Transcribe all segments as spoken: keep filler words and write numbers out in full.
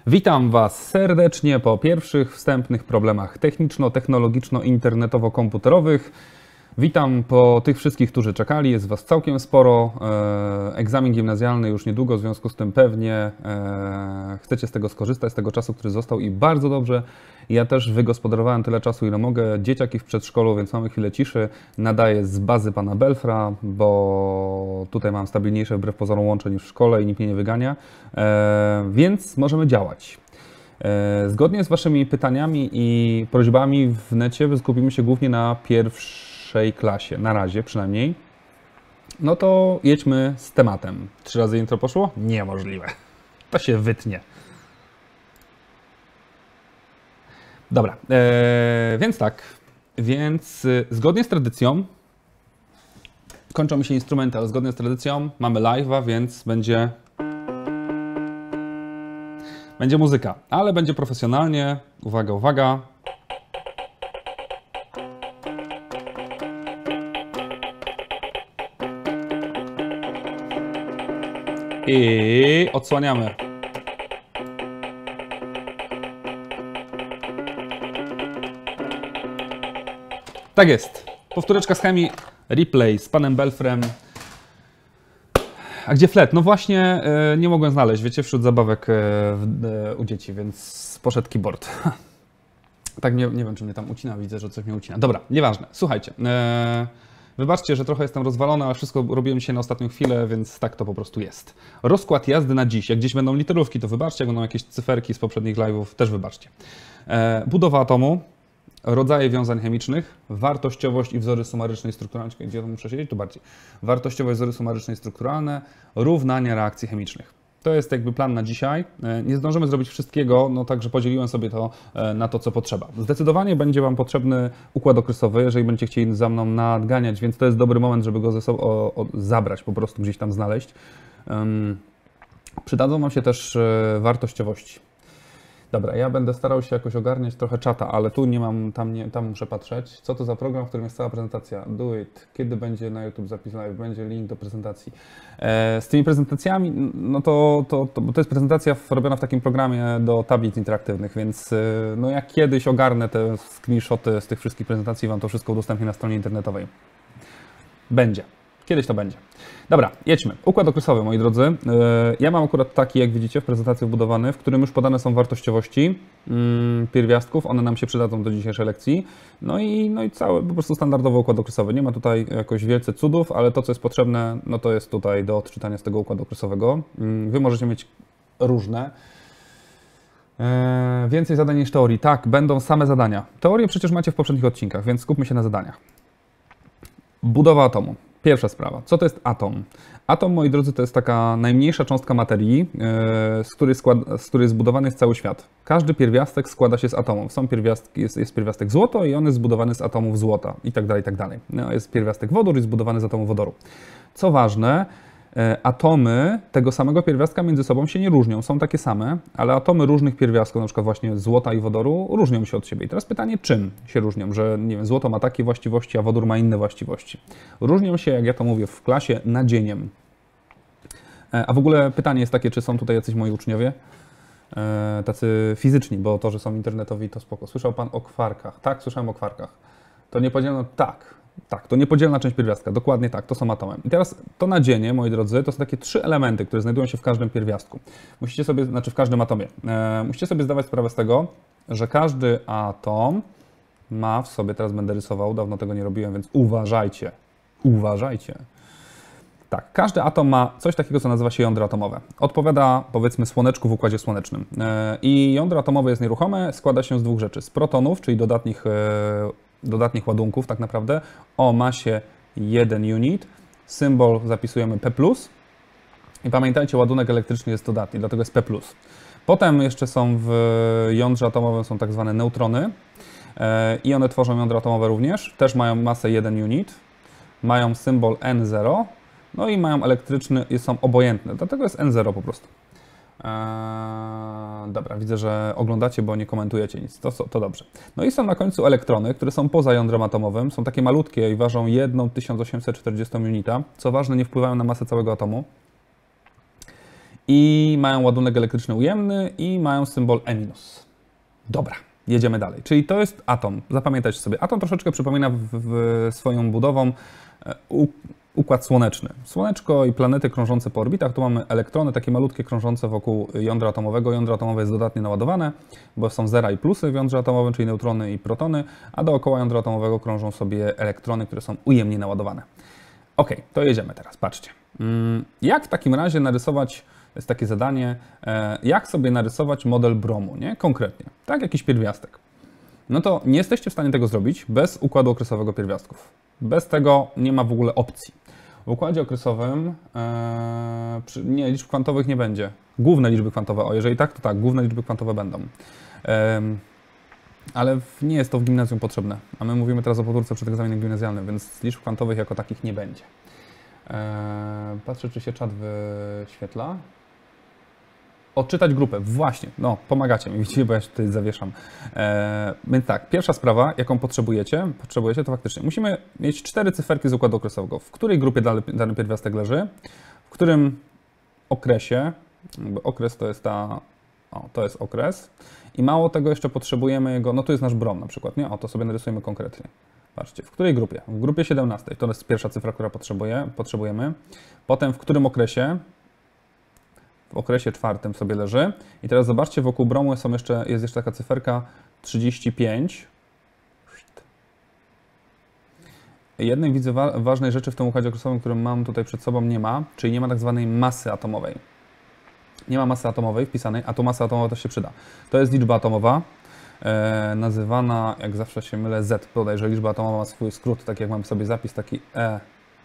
Witam Was serdecznie po pierwszych wstępnych problemach techniczno-technologiczno-internetowo-komputerowych. Witam po tych wszystkich, którzy czekali, jest Was całkiem sporo. Egzamin gimnazjalny już niedługo, w związku z tym pewnie chcecie z tego skorzystać, z tego czasu, który został i bardzo dobrze. Ja też wygospodarowałem tyle czasu, ile mogę. Dzieciaki w przedszkolu, więc mamy chwilę ciszy. Nadaję z bazy pana Belfra, bo tutaj mam stabilniejsze wbrew pozorom łącze niż w szkole i nikt mnie nie wygania, więc możemy działać. Zgodnie z Waszymi pytaniami i prośbami w necie skupimy się głównie na pierwszej klasie, na razie przynajmniej. No to jedźmy z tematem. Trzy razy intro poszło? Niemożliwe. To się wytnie. Dobra, e, więc tak, więc y, zgodnie z tradycją, kończą mi się instrumenty, ale zgodnie z tradycją mamy live'a, więc będzie, będzie muzyka, ale będzie profesjonalnie, uwaga, uwaga. I odsłaniamy. Tak jest. Powtóreczka z chemii, replay z panem Belfrem. A gdzie flet? No właśnie e, nie mogłem znaleźć, wiecie, wśród zabawek e, w, e, u dzieci, więc poszedł keyboard. Tak, nie, nie wiem, czy mnie tam ucina, widzę, że coś mnie ucina. Dobra, nieważne. Słuchajcie, e, wybaczcie, że trochę jestem rozwalony, ale wszystko robiłem dzisiaj na ostatnią chwilę, więc tak to po prostu jest. Rozkład jazdy na dziś. Jak gdzieś będą literówki, to wybaczcie, jak będą jakieś cyferki z poprzednich live'ów, też wybaczcie. E, budowa atomu. Rodzaje wiązań chemicznych, wartościowość i wzory sumaryczne i strukturalne. Gdzie to muszę siedzieć? Tu bardziej. Wartościowość, wzory sumaryczne i strukturalne, równania reakcji chemicznych. To jest jakby plan na dzisiaj. Nie zdążymy zrobić wszystkiego, no także podzieliłem sobie to na to, co potrzeba. Zdecydowanie będzie Wam potrzebny układ okresowy, jeżeli będziecie chcieli za mną nadganiać, więc to jest dobry moment, żeby go ze sobą o, o, zabrać, po prostu gdzieś tam znaleźć. Um, przydadzą Wam się też wartościowości. Dobra, ja będę starał się jakoś ogarniać trochę czata, ale tu nie mam, tam, nie, tam muszę patrzeć. Co to za program, w którym jest cała prezentacja? Do it. Kiedy będzie na YouTube zapis live? Będzie link do prezentacji. E, z tymi prezentacjami, no to, to, to, bo to jest prezentacja robiona w takim programie do tablic interaktywnych, więc e, no jak kiedyś ogarnę te screenshoty z tych wszystkich prezentacji, Wam to wszystko udostępnię na stronie internetowej. Będzie. Kiedyś to będzie. Dobra, jedźmy. Układ okresowy, moi drodzy. Ja mam akurat taki, jak widzicie, w prezentacji wbudowany, w którym już podane są wartościowości pierwiastków. One nam się przydadzą do dzisiejszej lekcji. No i, no i cały po prostu standardowy układ okresowy. Nie ma tutaj jakoś wielce cudów, ale to, co jest potrzebne, no to jest tutaj do odczytania z tego układu okresowego. Wy możecie mieć różne. Więcej zadań niż teorii. Tak, będą same zadania. Teorię przecież macie w poprzednich odcinkach, więc skupmy się na zadaniach. Budowa atomu. Pierwsza sprawa. Co to jest atom? Atom, moi drodzy, to jest taka najmniejsza cząstka materii, z której, skład, z której zbudowany jest cały świat. Każdy pierwiastek składa się z atomów. Są pierwiastki, jest, jest pierwiastek złoto i on jest zbudowany z atomów złota i tak dalej, i tak dalej. No, jest pierwiastek wodór i zbudowany z atomu wodoru. Co ważne, atomy tego samego pierwiastka między sobą się nie różnią. Są takie same, ale atomy różnych pierwiastków, na przykład właśnie złota i wodoru, różnią się od siebie. I teraz pytanie, czym się różnią? Że nie wiem, złoto ma takie właściwości, a wodór ma inne właściwości. Różnią się, jak ja to mówię w klasie, nadzieniem. A w ogóle pytanie jest takie, czy są tutaj jacyś moi uczniowie? Tacy fizyczni, bo to, że są internetowi, to spoko. Słyszał Pan o kwarkach? Tak, słyszałem o kwarkach. To nie powiedziano tak. Tak, to niepodzielna część pierwiastka, dokładnie tak, to są atomy. I teraz to nadzienie, moi drodzy, to są takie trzy elementy, które znajdują się w każdym pierwiastku. Musicie sobie, znaczy w każdym atomie. E, musicie sobie zdawać sprawę z tego, że każdy atom ma w sobie, teraz będę rysował, dawno tego nie robiłem, więc uważajcie, uważajcie. Tak, każdy atom ma coś takiego, co nazywa się jądro atomowe. Odpowiada, powiedzmy, słoneczku w układzie słonecznym. E, I jądro atomowe jest nieruchome, składa się z dwóch rzeczy. Z protonów, czyli dodatnnich e, dodatnich ładunków tak naprawdę, o masie jeden unit. Symbol zapisujemy P plus. I pamiętajcie, ładunek elektryczny jest dodatni, dlatego jest P plus. Potem jeszcze są w jądrze atomowym są tak zwane neutrony i one tworzą jądro atomowe również. Też mają masę jeden unit, mają symbol N zero, no i mają elektryczny, są obojętne, dlatego jest N zero po prostu. Eee, dobra, widzę, że oglądacie, bo nie komentujecie nic. To, to dobrze. No i są na końcu elektrony, które są poza jądrem atomowym. Są takie malutkie i ważą tysiąc osiemset czterdzieści unita. Co ważne, nie wpływają na masę całego atomu. i mają ładunek elektryczny ujemny i mają symbol E minus. Dobra, jedziemy dalej. Czyli to jest atom. Zapamiętajcie sobie. Atom troszeczkę przypomina w, w swoją budową u, układ słoneczny. Słoneczko i planety krążące po orbitach. Tu mamy elektrony, takie malutkie krążące wokół jądra atomowego. Jądro atomowe jest dodatnie naładowane, bo są zera i plusy w jądrze atomowym, czyli neutrony i protony, a dookoła jądra atomowego krążą sobie elektrony, które są ujemnie naładowane. Ok, to jedziemy teraz. Patrzcie. Jak w takim razie narysować, jest takie zadanie, jak sobie narysować model bromu, nie? Konkretnie, tak? Jakiś pierwiastek. No to nie jesteście w stanie tego zrobić bez układu okresowego pierwiastków. Bez tego nie ma w ogóle opcji. W układzie okresowym e, przy, nie, liczb kwantowych nie będzie. Główne liczby kwantowe, o jeżeli tak, to tak, główne liczby kwantowe będą. E, ale nie jest to w gimnazjum potrzebne. A my mówimy teraz o powtórce przed egzaminem gimnazjalnym, więc liczb kwantowych jako takich nie będzie. E, patrzę, czy się czat wyświetla. Odczytać grupę. Właśnie, no, pomagacie mi, widzicie, bo ja się tutaj zawieszam. E, więc tak, pierwsza sprawa, jaką potrzebujecie, potrzebujecie, to faktycznie musimy mieć cztery cyferki z układu okresowego. W której grupie dany, dany pierwiastek leży, w którym okresie, bo okres to jest ta, o, to jest okres i mało tego jeszcze potrzebujemy jego, no tu jest nasz brom na przykład, nie? O, to sobie narysujemy konkretnie. Patrzcie, w której grupie? W grupie siedemnastej, to jest pierwsza cyfra, która potrzebuje, potrzebujemy. Potem w którym okresie? W okresie czwartym sobie leży. I teraz zobaczcie, wokół bromu są jeszcze, jest jeszcze taka cyferka trzydzieści pięć. Jednej widzę wa ważnej rzeczy w tym układzie okresowym, którym mam tutaj przed sobą, nie ma, czyli nie ma tak zwanej masy atomowej. Nie ma masy atomowej wpisanej, a tu masa atomowa też się przyda. To jest liczba atomowa, e, nazywana, jak zawsze się mylę, Z. Bodajże liczba atomowa ma swój skrót, tak jak mam sobie zapis taki E.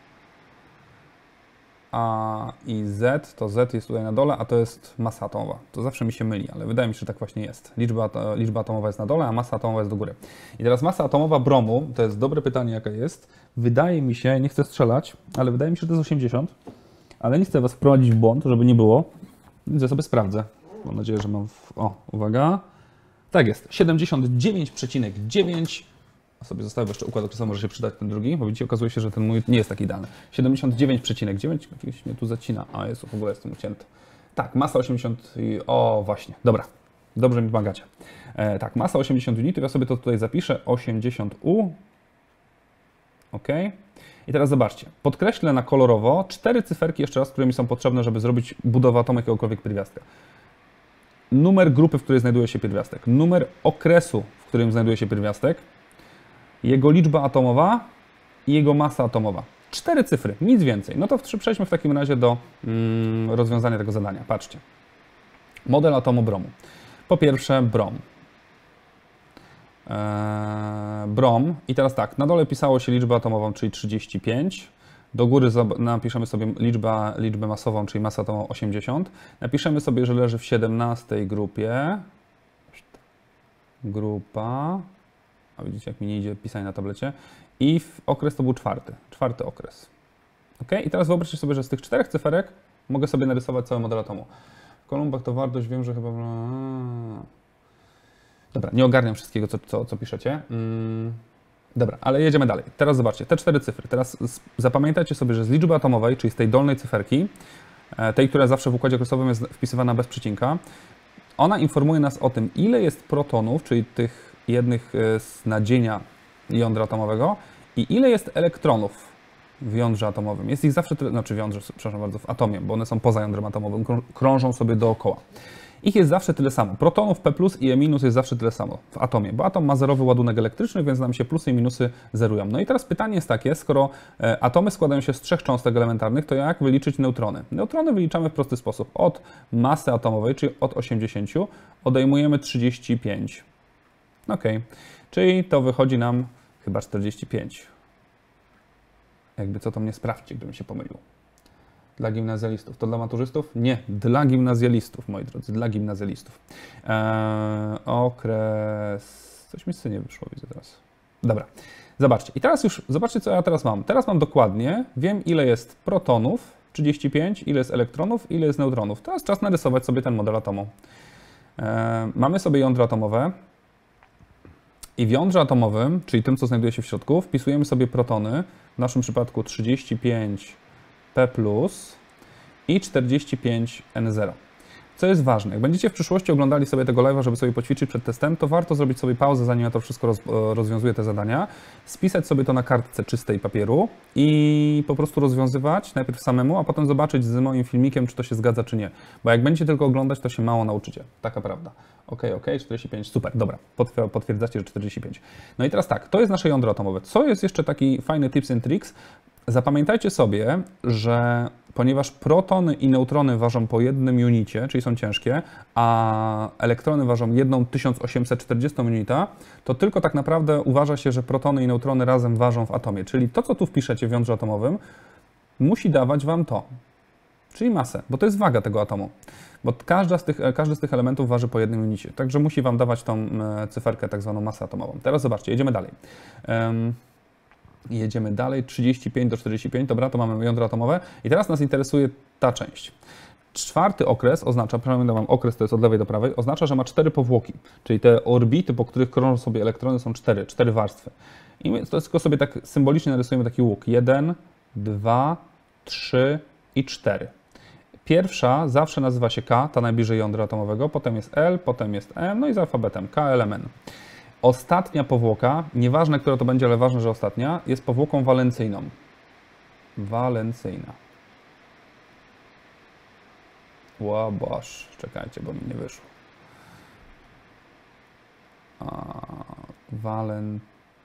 A i Z, to Z jest tutaj na dole, a to jest masa atomowa. To zawsze mi się myli, ale wydaje mi się, że tak właśnie jest. Liczba, liczba atomowa jest na dole, a masa atomowa jest do góry. I teraz masa atomowa bromu, to jest dobre pytanie, jaka jest. Wydaje mi się, nie chcę strzelać, ale wydaje mi się, że to jest osiemdziesiąt. Ale nie chcę Was wprowadzić w błąd, żeby nie było. Więc ja sobie sprawdzę. Mam nadzieję, że mam... W... O, uwaga. Tak jest, siedemdziesiąt dziewięć przecinek dziewięć. A sobie zostawię jeszcze układ okresowy, może się przydać ten drugi, bo widzicie, okazuje się, że ten mój nie jest taki idealny. siedemdziesiąt dziewięć przecinek dziewięć, jakiś mnie tu zacina, a jest w ogóle jestem ucięty. Tak, masa osiemdziesiąt, i... o właśnie, dobra, dobrze mi pomagacie. E, tak, masa osiemdziesiąt unitów, ja sobie to tutaj zapiszę, osiemdziesiąt U. Ok. I teraz zobaczcie, podkreślę na kolorowo cztery cyferki jeszcze raz, które mi są potrzebne, żeby zrobić budowę atomu jakiegokolwiek pierwiastka. Numer grupy, w której znajduje się pierwiastek, numer okresu, w którym znajduje się pierwiastek, jego liczba atomowa i jego masa atomowa. Cztery cyfry, nic więcej. No to przejdźmy w takim razie do mm, rozwiązania tego zadania. Patrzcie. Model atomu bromu. Po pierwsze brom. Eee, brom. I teraz tak, na dole pisało się liczbę atomową, czyli trzydzieści pięć. Do góry napiszemy sobie liczbę, liczbę masową, czyli masę atomową osiemdziesiąt. Napiszemy sobie, że leży w siedemnastej grupie. Grupa... A widzicie, jak mi nie idzie pisanie na tablecie. I w okres to był czwarty. Czwarty okres. Ok? I teraz wyobraźcie sobie, że z tych czterech cyferek mogę sobie narysować cały model atomu. W kolumbach to wartość, wiem, że chyba... Dobra, nie ogarniam wszystkiego, co, co, co piszecie. Hmm. Dobra, ale jedziemy dalej. Teraz zobaczcie, te cztery cyfry. Teraz zapamiętajcie sobie, że z liczby atomowej, czyli z tej dolnej cyferki, tej, która zawsze w układzie okresowym jest wpisywana bez przecinka, ona informuje nas o tym, ile jest protonów, czyli tych jednych z nadzienia jądra atomowego i ile jest elektronów w jądrze atomowym. Jest ich zawsze tyle, znaczy w jądrze, przepraszam bardzo, w atomie, bo one są poza jądrem atomowym, krążą sobie dookoła. Ich jest zawsze tyle samo. Protonów P plus i E minus jest zawsze tyle samo w atomie, bo atom ma zerowy ładunek elektryczny, więc nam się plusy i minusy zerują. No i teraz pytanie jest takie, skoro atomy składają się z trzech cząstek elementarnych, to jak wyliczyć neutrony? Neutrony wyliczamy w prosty sposób. Od masy atomowej, czyli od osiemdziesięciu, odejmujemy trzydzieści pięć. Ok, czyli to wychodzi nam chyba czterdzieści pięć. Jakby co to mnie sprawdźcie, gdybym się pomylił. Dla gimnazjalistów. To dla maturzystów? Nie, dla gimnazjalistów, moi drodzy, dla gimnazjalistów. Eee, okres... Coś mi z nie wyszło, widzę teraz. Dobra, zobaczcie. I teraz już, zobaczcie, co ja teraz mam. Teraz mam dokładnie, wiem, ile jest protonów, trzydzieści pięć, ile jest elektronów, ile jest neutronów. Teraz czas narysować sobie ten model atomu. Eee, mamy sobie jądro atomowe. I w jądrze atomowym, czyli tym, co znajduje się w środku, wpisujemy sobie protony, w naszym przypadku trzydzieści pięć P plus i czterdzieści pięć N zero. Co jest ważne, jak będziecie w przyszłości oglądali sobie tego live'a, żeby sobie poćwiczyć przed testem, to warto zrobić sobie pauzę, zanim ja to wszystko roz, rozwiązuję te zadania, spisać sobie to na kartce czystej papieru i po prostu rozwiązywać najpierw samemu, a potem zobaczyć z moim filmikiem, czy to się zgadza, czy nie. Bo jak będziecie tylko oglądać, to się mało nauczycie. Taka prawda. Ok, ok, czterdzieści pięć, super, dobra, potwierdzacie, że czterdzieści pięć. No i teraz tak, to jest nasze jądro atomowe. Co jest jeszcze taki fajny tips and tricks? Zapamiętajcie sobie, że ponieważ protony i neutrony ważą po jednym unicie, czyli są ciężkie, a elektrony ważą jedną tysiąc osiemset czterdziestą unita, to tylko tak naprawdę uważa się, że protony i neutrony razem ważą w atomie. Czyli to, co tu wpiszecie w jądrze atomowym, musi dawać Wam to, czyli masę, bo to jest waga tego atomu. Bo każda z tych, każdy z tych elementów waży po jednym unicie, także musi Wam dawać tą cyferkę, tak zwaną masę atomową. Teraz zobaczcie, jedziemy dalej. Um, Jedziemy dalej, trzydzieści pięć do czterdziestu pięciu, dobra, to mamy jądro atomowe. I teraz nas interesuje ta część. Czwarty okres oznacza, przynajmniej mam okres, to jest od lewej do prawej, oznacza, że ma cztery powłoki, czyli te orbity, po których krążą sobie elektrony, są cztery, cztery warstwy. I my to tylko sobie tak symbolicznie narysujemy taki łuk. Jeden, dwa, trzy i cztery. Pierwsza zawsze nazywa się K, ta najbliżej jądra atomowego, potem jest L, potem jest M, no i z alfabetem K, L, M, N. Ostatnia powłoka, nieważne, która to będzie, ale ważne, że ostatnia, jest powłoką walencyjną. Walencyjna. Łabasz, czekajcie, bo mi nie wyszło. A, walencyjny.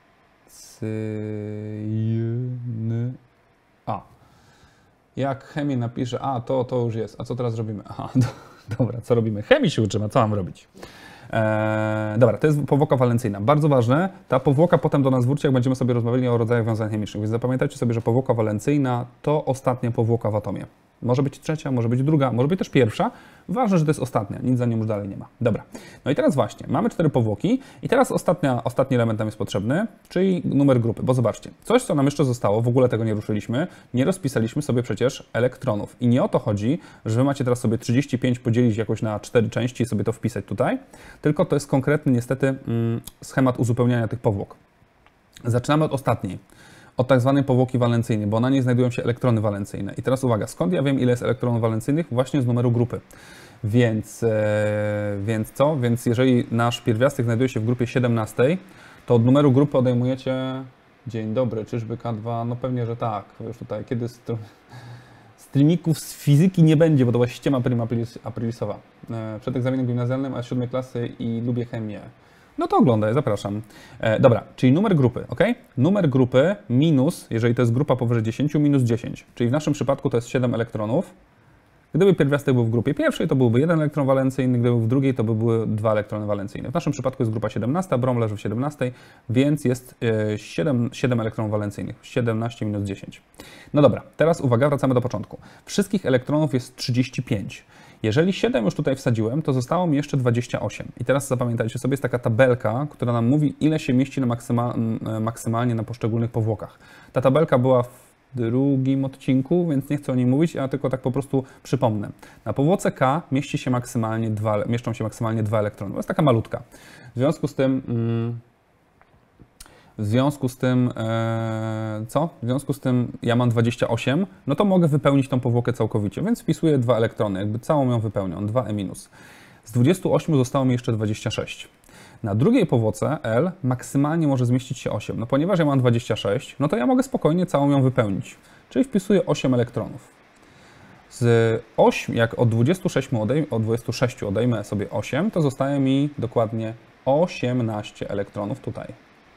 A. Jak chemię napiszę, a to, to już jest. A co teraz robimy? Aha, do, dobra, co robimy? Chemii się uczymy, co mam robić? Eee, dobra, to jest powłoka walencyjna. Bardzo ważne, ta powłoka potem do nas wróci, jak będziemy sobie rozmawiali o rodzajach wiązań chemicznych. Więc zapamiętajcie sobie, że powłoka walencyjna to ostatnia powłoka w atomie. Może być trzecia, może być druga, może być też pierwsza. Ważne, że to jest ostatnia, nic za nią już dalej nie ma. Dobra, no i teraz właśnie, mamy cztery powłoki i teraz ostatnia, ostatni element nam jest potrzebny, czyli numer grupy, bo zobaczcie, coś, co nam jeszcze zostało, w ogóle tego nie ruszyliśmy, nie rozpisaliśmy sobie przecież elektronów. I nie o to chodzi, że wy macie teraz sobie trzydzieści pięć podzielić jakoś na cztery części i sobie to wpisać tutaj, tylko to jest konkretny niestety mm, schemat uzupełniania tych powłok. Zaczynamy od ostatniej. Od tak zwanej powłoki walencyjnej, bo na niej znajdują się elektrony walencyjne. I teraz uwaga, skąd ja wiem, ile jest elektronów walencyjnych? Właśnie z numeru grupy. Więc, e, więc co? Więc jeżeli nasz pierwiastek znajduje się w grupie siedemnastej, to od numeru grupy odejmujecie... Dzień dobry, czyżby K dwa? No pewnie, że tak. Już tutaj, kiedy str... streamików z fizyki nie będzie, bo to właśnie ściema prima aprilisowa. E, przed egzaminem gimnazjalnym, a z siódmej klasy i lubię chemię. No to oglądaj, zapraszam. E, dobra, czyli numer grupy, ok? Numer grupy minus, jeżeli to jest grupa powyżej dziesięciu, minus dziesięć. Czyli w naszym przypadku to jest siedem elektronów. Gdyby pierwiastek był w grupie pierwszej, to byłby jeden elektron walencyjny, gdyby był w drugiej, to by były dwa elektrony walencyjne. W naszym przypadku jest grupa siedemnasta, brom leży w siedemnastej, więc jest e, siedem, siedem elektronów walencyjnych. siedemnaście minus dziesięć. No dobra, teraz uwaga, wracamy do początku. Wszystkich elektronów jest trzydzieści pięć. Jeżeli siedem już tutaj wsadziłem, to zostało mi jeszcze dwadzieścia osiem. I teraz zapamiętajcie sobie, jest taka tabelka, która nam mówi, ile się mieści na maksyma, maksymalnie na poszczególnych powłokach. Ta tabelka była w drugim odcinku, więc nie chcę o niej mówić, ja tylko tak po prostu przypomnę. Na powłoce K mieści się maksymalnie dwa, mieszczą się maksymalnie dwa elektrony. To jest taka malutka. W związku z tym... Mm, W związku z tym, e, co? W związku z tym ja mam dwadzieścia osiem, no to mogę wypełnić tą powłokę całkowicie, więc wpisuję dwa elektrony, jakby całą ją wypełnią, dwa E minus. Z dwudziestu ośmiu zostało mi jeszcze dwadzieścia sześć. Na drugiej powłoce L maksymalnie może zmieścić się osiem. No ponieważ ja mam dwadzieścia sześć, no to ja mogę spokojnie całą ją wypełnić, czyli wpisuję osiem elektronów. Z ośmiu, jak od dwudziestu sześciu odejmę, od dwudziestu sześciu odejmę sobie osiem, to zostaje mi dokładnie osiemnaście elektronów tutaj.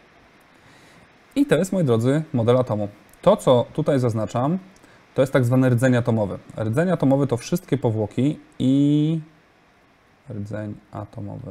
I to jest, moi drodzy, model atomu. To, co tutaj zaznaczam, to jest tak zwany rdzeń atomowy. Rdzeń atomowy to wszystkie powłoki i... Rdzeń atomowy.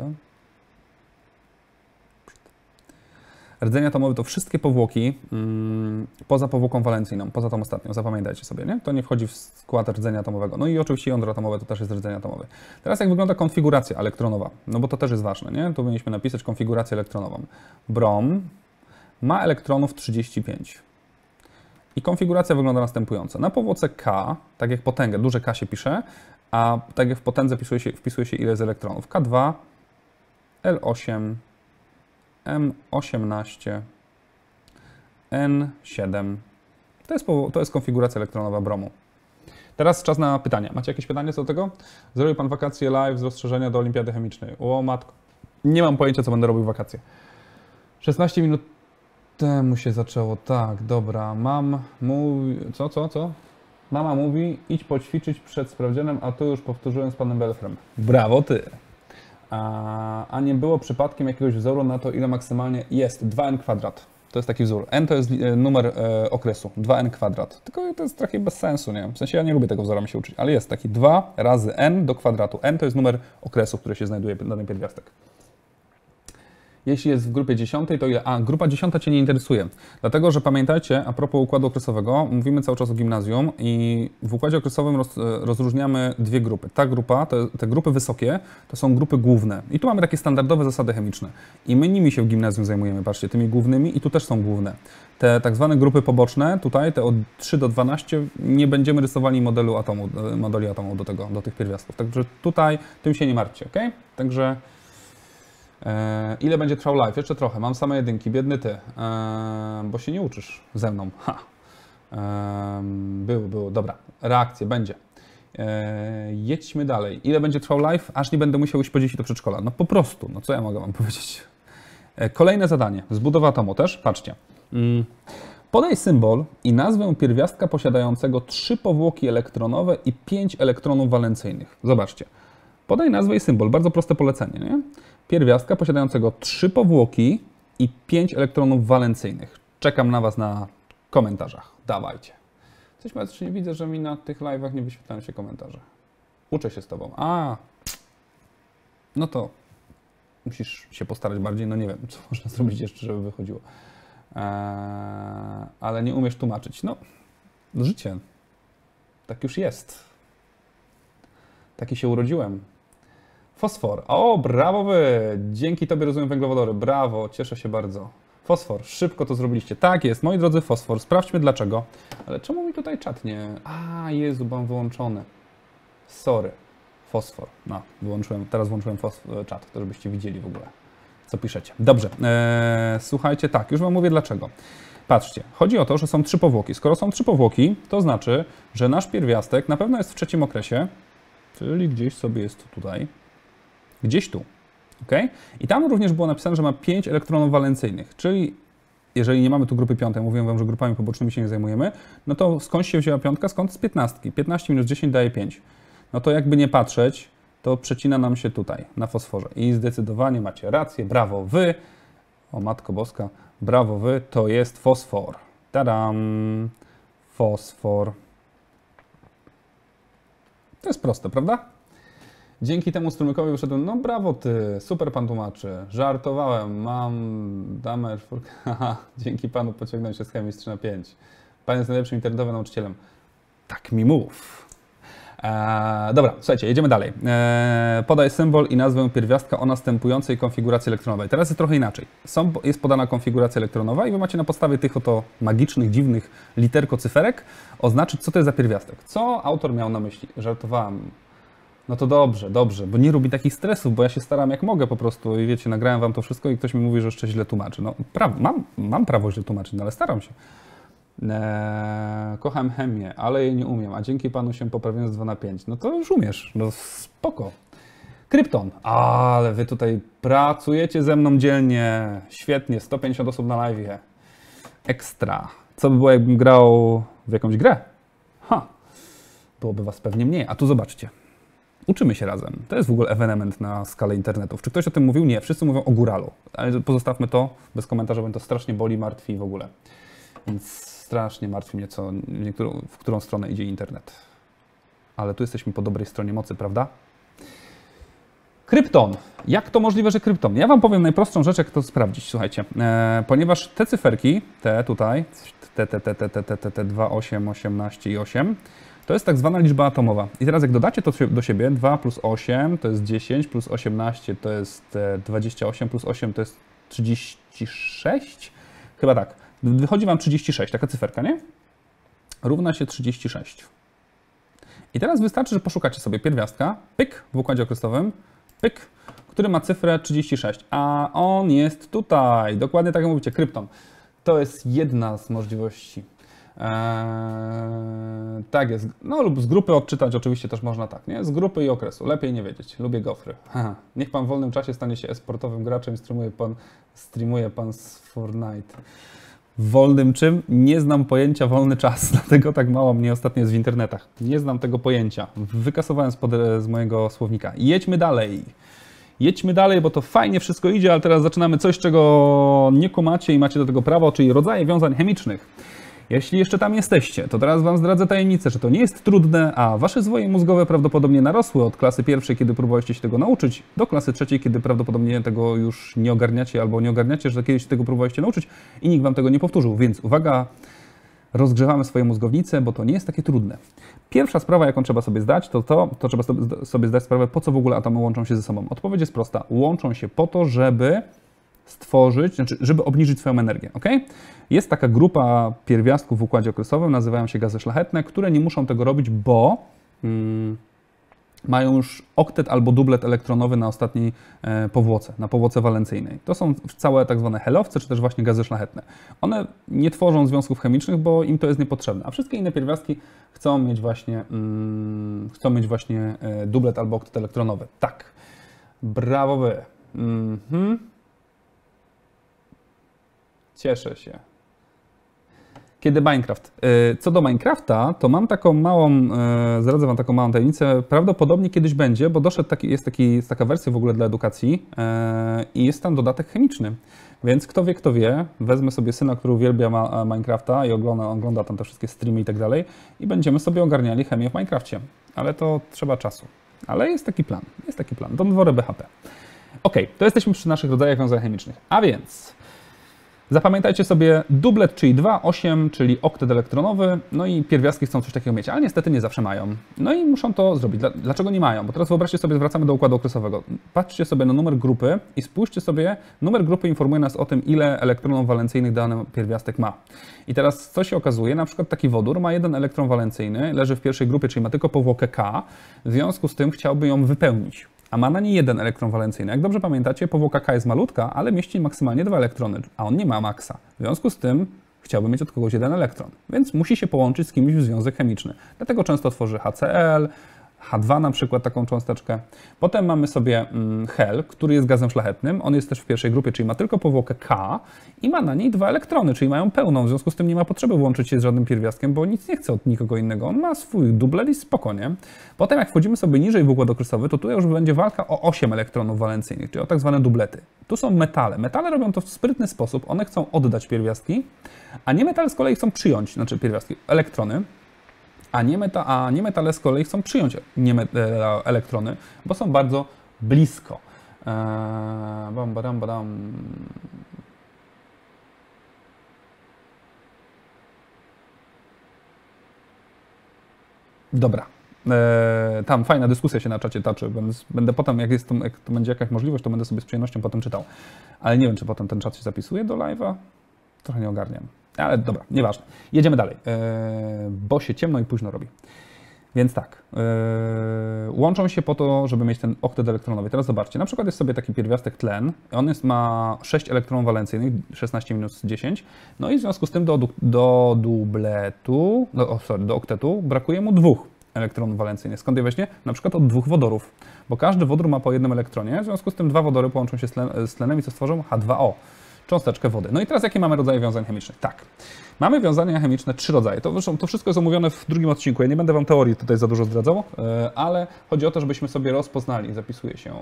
Rdzeń atomowy to wszystkie powłoki hmm, poza powłoką walencyjną, poza tą ostatnią, zapamiętajcie sobie, nie? To nie wchodzi w skład rdzenia atomowego. No i oczywiście jądro atomowe to też jest rdzeń atomowy. Teraz jak wygląda konfiguracja elektronowa? No bo to też jest ważne, nie? Tu powinniśmy napisać konfigurację elektronową. Brom ma elektronów trzydzieści pięć. I konfiguracja wygląda następująco. Na powłoce K, tak jak potęgę, duże K się pisze, a tak jak w potędze wpisuje się, wpisuje się ile z elektronów. K dwa, L osiem, M osiemnaście, N siedem. To jest, to jest konfiguracja elektronowa bromu. Teraz czas na pytania. Macie jakieś pytanie co do tego? Zrobił Pan wakacje live z rozszerzenia do Olimpiady Chemicznej. O matko. Nie mam pojęcia, co będę robił w wakacje. szesnaście minut temu się zaczęło. Tak, dobra. Mam mówi... Co, co, co? Mama mówi, idź poćwiczyć przed sprawdzianem, a tu już powtórzyłem z Panem Belfrem. Brawo Ty! A, a nie było przypadkiem jakiegoś wzoru na to, ile maksymalnie jest? dwa n kwadrat. To jest taki wzór. N to jest numer e, okresu. dwa n kwadrat. Tylko to jest trochę bez sensu, nie? W sensie ja nie lubię tego wzorami się uczyć, ale jest taki dwa razy n do kwadratu. N to jest numer okresu, który się znajduje na ten pierwiastek. Jeśli jest w grupie dziesiątej, to ile? A, grupa dziesiąta Cię nie interesuje. Dlatego, że pamiętajcie, a propos układu okresowego, mówimy cały czas o gimnazjum i w układzie okresowym roz, rozróżniamy dwie grupy. Ta grupa, te, te grupy wysokie, to są grupy główne. I tu mamy takie standardowe zasady chemiczne. I my nimi się w gimnazjum zajmujemy, patrzcie, tymi głównymi i tu też są główne. Te tak zwane grupy poboczne, tutaj te od trzy do dwunastu, nie będziemy rysowali modelu atomu, modeli atomu do, tego, do tych pierwiastków. Także tutaj tym się nie martwcie, ok? Także... Eee, ile będzie trwał live? Jeszcze trochę. Mam same jedynki. Biedny ty. Eee, bo się nie uczysz ze mną. Ha. Eee, było, było. Dobra. Reakcje. Będzie. Eee, jedźmy dalej. Ile będzie trwał live? Aż nie będę musiał iść po dzieci do przedszkola. No po prostu. No co ja mogę wam powiedzieć? Eee, kolejne zadanie. Z budowy atomu też. Patrzcie. Mm. Podaj symbol i nazwę pierwiastka posiadającego trzy powłoki elektronowe i pięć elektronów walencyjnych. Zobaczcie. Podaj nazwę i symbol. Bardzo proste polecenie, nie? Pierwiastka posiadającego trzy powłoki i pięć elektronów walencyjnych. Czekam na Was na komentarzach. Dawajcie. Coś czy nie widzę, że mi na tych live'ach nie wyświetlają się komentarze. Uczę się z Tobą. A, no to musisz się postarać bardziej. No nie wiem, co można zrobić jeszcze, żeby wychodziło. Eee, ale nie umiesz tłumaczyć. No, życie. Tak już jest. Taki się urodziłem. Fosfor. O, brawo wy! Dzięki Tobie rozumiem węglowodory. Brawo, cieszę się bardzo. Fosfor. Szybko to zrobiliście. Tak jest, moi drodzy, fosfor. Sprawdźmy dlaczego. Ale czemu mi tutaj czat nie... A, Jezu, mam wyłączony. Sorry. Fosfor. No, wyłączyłem, teraz włączyłem fosfor, czat, to żebyście widzieli w ogóle, co piszecie. Dobrze. Eee, słuchajcie, tak, już Wam mówię dlaczego. Patrzcie, chodzi o to, że są trzy powłoki. Skoro są trzy powłoki, to znaczy, że nasz pierwiastek na pewno jest w trzecim okresie, czyli gdzieś sobie jest tutaj. Gdzieś tu, ok? I tam również było napisane, że ma pięć elektronów walencyjnych, czyli jeżeli nie mamy tu grupy piątej, mówiłem Wam, że grupami pobocznymi się nie zajmujemy, no to skąd się wzięła piątka? Skąd? Z piętnastki. piętnaście minus dziesięć daje pięć. No to jakby nie patrzeć, to przecina nam się tutaj, na fosforze. I zdecydowanie macie rację, brawo Wy, o Matko Boska, brawo Wy, to jest fosfor. Tadam! Fosfor. To jest proste, prawda? Dzięki temu strumykowi wyszedłem, no brawo Ty, super Pan tłumaczy, żartowałem, mam damę czwórkę, haha, dzięki Panu pociągnąłem się z chemii z trzy na pięć. Pan jest najlepszym internetowym nauczycielem. Tak mi mów. Eee, dobra, słuchajcie, jedziemy dalej. Eee, podaj symbol i nazwę pierwiastka o następującej konfiguracji elektronowej. Teraz jest trochę inaczej. Są, jest podana konfiguracja elektronowa i Wy macie na podstawie tych oto magicznych, dziwnych literko-cyferek oznaczyć, co to jest za pierwiastek. Co autor miał na myśli? Żartowałem. No to dobrze, dobrze, bo nie lubi takich stresów, bo ja się staram jak mogę po prostu i wiecie, nagrałem Wam to wszystko i ktoś mi mówi, że jeszcze źle tłumaczy. No pra mam, mam prawo źle tłumaczyć, no ale staram się. Eee, kocham chemię, ale jej nie umiem, a dzięki Panu się poprawiłem z dwa na pięć. No to już umiesz, no spoko. Krypton, ale Wy tutaj pracujecie ze mną dzielnie, świetnie, sto pięćdziesiąt osób na live. Ekstra. Co by było, jakbym grał w jakąś grę? Ha, byłoby Was pewnie mniej, a tu zobaczcie. Uczymy się razem. To jest w ogóle ewenement na skalę internetów. Czy ktoś o tym mówił? Nie. Wszyscy mówią o góralu. Ale pozostawmy to bez komentarza, bo to strasznie boli, martwi i w ogóle. Więc strasznie martwi mnie, co, niektórą, w którą stronę idzie internet. Ale tu jesteśmy po dobrej stronie mocy, prawda? Krypton. Jak to możliwe, że krypton? Ja Wam powiem najprostszą rzecz, jak to sprawdzić. Słuchajcie, e, ponieważ te cyferki, te tutaj, te, te, te, te, te, te, te, te dwa, osiem, osiemnaście i osiem, to jest tak zwana liczba atomowa. I teraz jak dodacie to do siebie, dwa plus osiem to jest dziesięć, plus osiemnaście to jest dwadzieścia osiem, plus osiem to jest trzydzieści sześć? Chyba tak. Wychodzi Wam trzydzieści sześć, taka cyferka, nie? Równa się trzydzieści sześć. I teraz wystarczy, że poszukacie sobie pierwiastka, pyk, w układzie okresowym, pyk, który ma cyfrę trzydzieści sześć, a on jest tutaj. Dokładnie tak jak mówicie, krypton. To jest jedna z możliwości. Eee, tak jest. No lub z grupy odczytać oczywiście też można tak, nie? Z grupy i okresu. Lepiej nie wiedzieć. Lubię gofry. Haha. Niech pan w wolnym czasie stanie się e-sportowym graczem i streamuje pan, streamuje pan z Fortnite. W wolnym czym? Nie znam pojęcia wolny czas, dlatego tak mało mnie ostatnio jest w internetach. Nie znam tego pojęcia. Wykasowałem spod, z mojego słownika. Jedźmy dalej. Jedźmy dalej, bo to fajnie wszystko idzie, ale teraz zaczynamy coś, czego nie kumacie i macie do tego prawo, czyli rodzaje wiązań chemicznych. Jeśli jeszcze tam jesteście, to teraz Wam zdradzę tajemnicę, że to nie jest trudne, a Wasze zwoje mózgowe prawdopodobnie narosły od klasy pierwszej, kiedy próbowaliście się tego nauczyć, do klasy trzeciej, kiedy prawdopodobnie tego już nie ogarniacie, albo nie ogarniacie, że kiedyś tego próbowaliście nauczyć i nikt Wam tego nie powtórzył. Więc uwaga, rozgrzewamy swoje mózgownice, bo to nie jest takie trudne. Pierwsza sprawa, jaką trzeba sobie zdać, to to, to trzeba sobie zdać sprawę, po co w ogóle atomy łączą się ze sobą. Odpowiedź jest prosta. Łączą się po to, żeby stworzyć, znaczy, żeby obniżyć swoją energię, ok? Jest taka grupa pierwiastków w układzie okresowym, nazywają się gazy szlachetne, które nie muszą tego robić, bo mm, mają już oktet albo dublet elektronowy na ostatniej e, powłoce, na powłoce walencyjnej. To są całe tak zwane helowce, czy też właśnie gazy szlachetne. One nie tworzą związków chemicznych, bo im to jest niepotrzebne, a wszystkie inne pierwiastki chcą mieć właśnie, mm, chcą mieć właśnie e, dublet albo oktet elektronowy. Tak, brawo wy. Mm-hmm. Cieszę się. Kiedy Minecraft? Co do Minecrafta, to mam taką małą, zdradzę Wam taką małą tajemnicę, prawdopodobnie kiedyś będzie, bo doszedł taki, jest, taki, jest taka wersja w ogóle dla edukacji i jest tam dodatek chemiczny. Więc kto wie, kto wie, wezmę sobie syna, który uwielbia Minecrafta i ogląda, ogląda tam te wszystkie streamy i tak dalej i będziemy sobie ogarniali chemię w Minecrafcie. Ale to trzeba czasu. Ale jest taki plan, jest taki plan. Don't worry B H P. Ok, to jesteśmy przy naszych rodzajach wiązań chemicznych. A więc zapamiętajcie sobie dublet, czyli dwa, osiem, czyli oktet elektronowy, no i pierwiastki chcą coś takiego mieć, ale niestety nie zawsze mają. No i muszą to zrobić. Dlaczego nie mają? Bo teraz wyobraźcie sobie, wracamy do układu okresowego. Patrzcie sobie na numer grupy i spójrzcie sobie, numer grupy informuje nas o tym, ile elektronów walencyjnych dany pierwiastek ma. I teraz co się okazuje? Na przykład taki wodór ma jeden elektron walencyjny, leży w pierwszej grupie, czyli ma tylko powłokę K, w związku z tym chciałby ją wypełnić. A ma na niej jeden elektron walencyjny. Jak dobrze pamiętacie, powłoka K jest malutka, ale mieści maksymalnie dwa elektrony, a on nie ma maksa. W związku z tym chciałby mieć od kogoś jeden elektron, więc musi się połączyć z kimś w związek chemiczny. Dlatego często tworzy H C L, H dwa na przykład, taką cząsteczkę. Potem mamy sobie hel, który jest gazem szlachetnym. On jest też w pierwszej grupie, czyli ma tylko powłokę K i ma na niej dwa elektrony, czyli mają pełną. W związku z tym nie ma potrzeby łączyć się z żadnym pierwiastkiem, bo nic nie chce od nikogo innego. On ma swój dublet i spokojnie. Potem jak wchodzimy sobie niżej w układ okresowy, to tu już będzie walka o osiem elektronów walencyjnych, czyli o tak zwane dublety. Tu są metale. Metale robią to w sprytny sposób. One chcą oddać pierwiastki, a nie metale z kolei chcą przyjąć, znaczy pierwiastki, elektrony. A nie, meta, a nie metale z kolei chcą przyjąć nie e, elektrony, bo są bardzo blisko. Eee, bam, badam, badam. Dobra. Eee, tam fajna dyskusja się na czacie toczy. Będę, będę potem, jak, jest to, jak to będzie jakaś możliwość, to będę sobie z przyjemnością potem czytał. Ale nie wiem, czy potem ten czat się zapisuje do live'a. Trochę nie ogarniam. Ale dobra, nieważne. Jedziemy dalej, yy, bo się ciemno i późno robi. Więc tak, yy, łączą się po to, żeby mieć ten oktet elektronowy. Teraz zobaczcie, na przykład jest sobie taki pierwiastek tlen, on jest, ma sześć elektronów walencyjnych, szesnaście minus dziesięć, no i w związku z tym do, do dubletu, no, oh, sorry, do oktetu brakuje mu dwóch elektronów walencyjnych. Skąd je weźmie? Na przykład od dwóch wodorów, bo każdy wodór ma po jednym elektronie, w związku z tym dwa wodory połączą się z, tlen, z tlenem i co stworzą? H dwa O. Cząsteczkę wody. No i teraz jakie mamy rodzaje wiązań chemicznych? Tak, mamy wiązania chemiczne, trzy rodzaje. To, zresztą, to wszystko jest omówione w drugim odcinku. Ja nie będę Wam teorii tutaj za dużo zdradzał, ale chodzi o to, żebyśmy sobie rozpoznali. Zapisuje się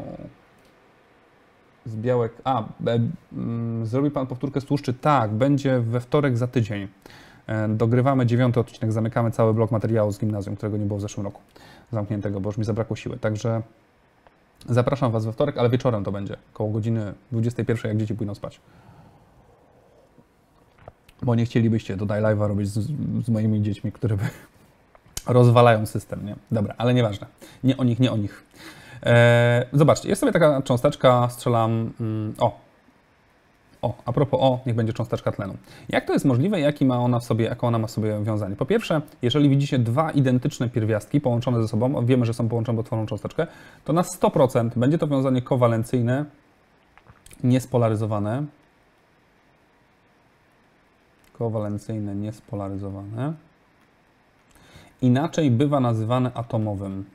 z białek... A, e, mm, zrobi Pan powtórkę z tłuszczy? Tak, będzie we wtorek za tydzień. E, dogrywamy dziewiąty odcinek, zamykamy cały blok materiału z gimnazjum, którego nie było w zeszłym roku zamkniętego, bo już mi zabrakło siły. Także zapraszam Was we wtorek, ale wieczorem to będzie, koło godziny dwudziestej pierwszej, jak dzieci pójdą spać. Bo nie chcielibyście tutaj live'a robić z, z moimi dziećmi, które by rozwalają system, nie? Dobra, ale nieważne. Nie o nich, nie o nich. Eee, zobaczcie, jest sobie taka cząsteczka, strzelam... Mm, o, o, a propos o, niech będzie cząsteczka tlenu. Jak to jest możliwe, jaki ma ona w sobie, jaką ona ma w sobie wiązanie? Po pierwsze, jeżeli widzicie dwa identyczne pierwiastki połączone ze sobą, wiemy, że są połączone, bo tworzą cząsteczkę, to na sto procent będzie to wiązanie kowalencyjne, niespolaryzowane. Kowalencyjne, niespolaryzowane. Inaczej bywa nazywane atomowym.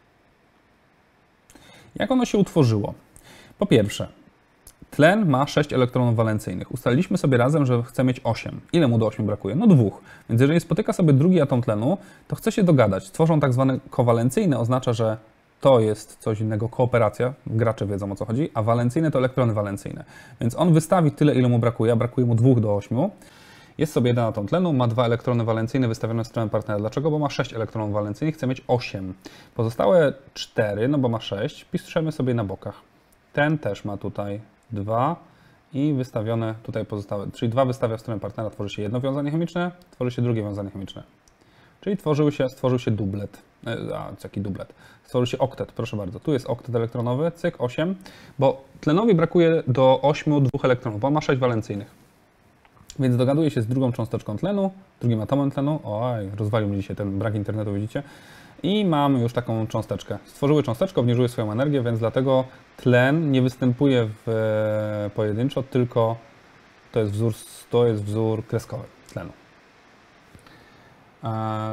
Jak ono się utworzyło? Po pierwsze, tlen ma sześć elektronów walencyjnych. Ustaliliśmy sobie razem, że chce mieć osiem. Ile mu do ośmiu brakuje? No dwóch. Więc jeżeli spotyka sobie drugi atom tlenu, to chce się dogadać. Tworzą tak zwane kowalencyjne, oznacza, że to jest coś innego, kooperacja, gracze wiedzą, o co chodzi, a walencyjne to elektrony walencyjne. Więc on wystawi tyle, ile mu brakuje, a brakuje mu dwóch do ośmiu. Jest sobie jeden atom tlenu, ma dwa elektrony walencyjne wystawione w stronę partnera. Dlaczego? Bo ma sześć elektronów walencyjnych, chce mieć osiem. Pozostałe cztery, no bo ma sześć, piszemy sobie na bokach. Ten też ma tutaj dwa i wystawione tutaj pozostałe, czyli dwa wystawia w stronę partnera, tworzy się jedno wiązanie chemiczne, tworzy się drugie wiązanie chemiczne. Czyli tworzył się, stworzył się dublet. A, jaki dublet? Stworzył się oktet, proszę bardzo. Tu jest oktet elektronowy, cyk, osiem, bo tlenowi brakuje do ośmiu dwóch elektronów, bo on ma sześć walencyjnych. Więc dogaduje się z drugą cząsteczką tlenu, drugim atomem tlenu. Oj, rozwalił mi dzisiaj ten brak internetu, widzicie? I mamy już taką cząsteczkę. Stworzyły cząsteczkę, obniżyły swoją energię, więc dlatego tlen nie występuje w pojedynczo, tylko to jest wzór, to jest wzór kreskowy tlenu. Eee,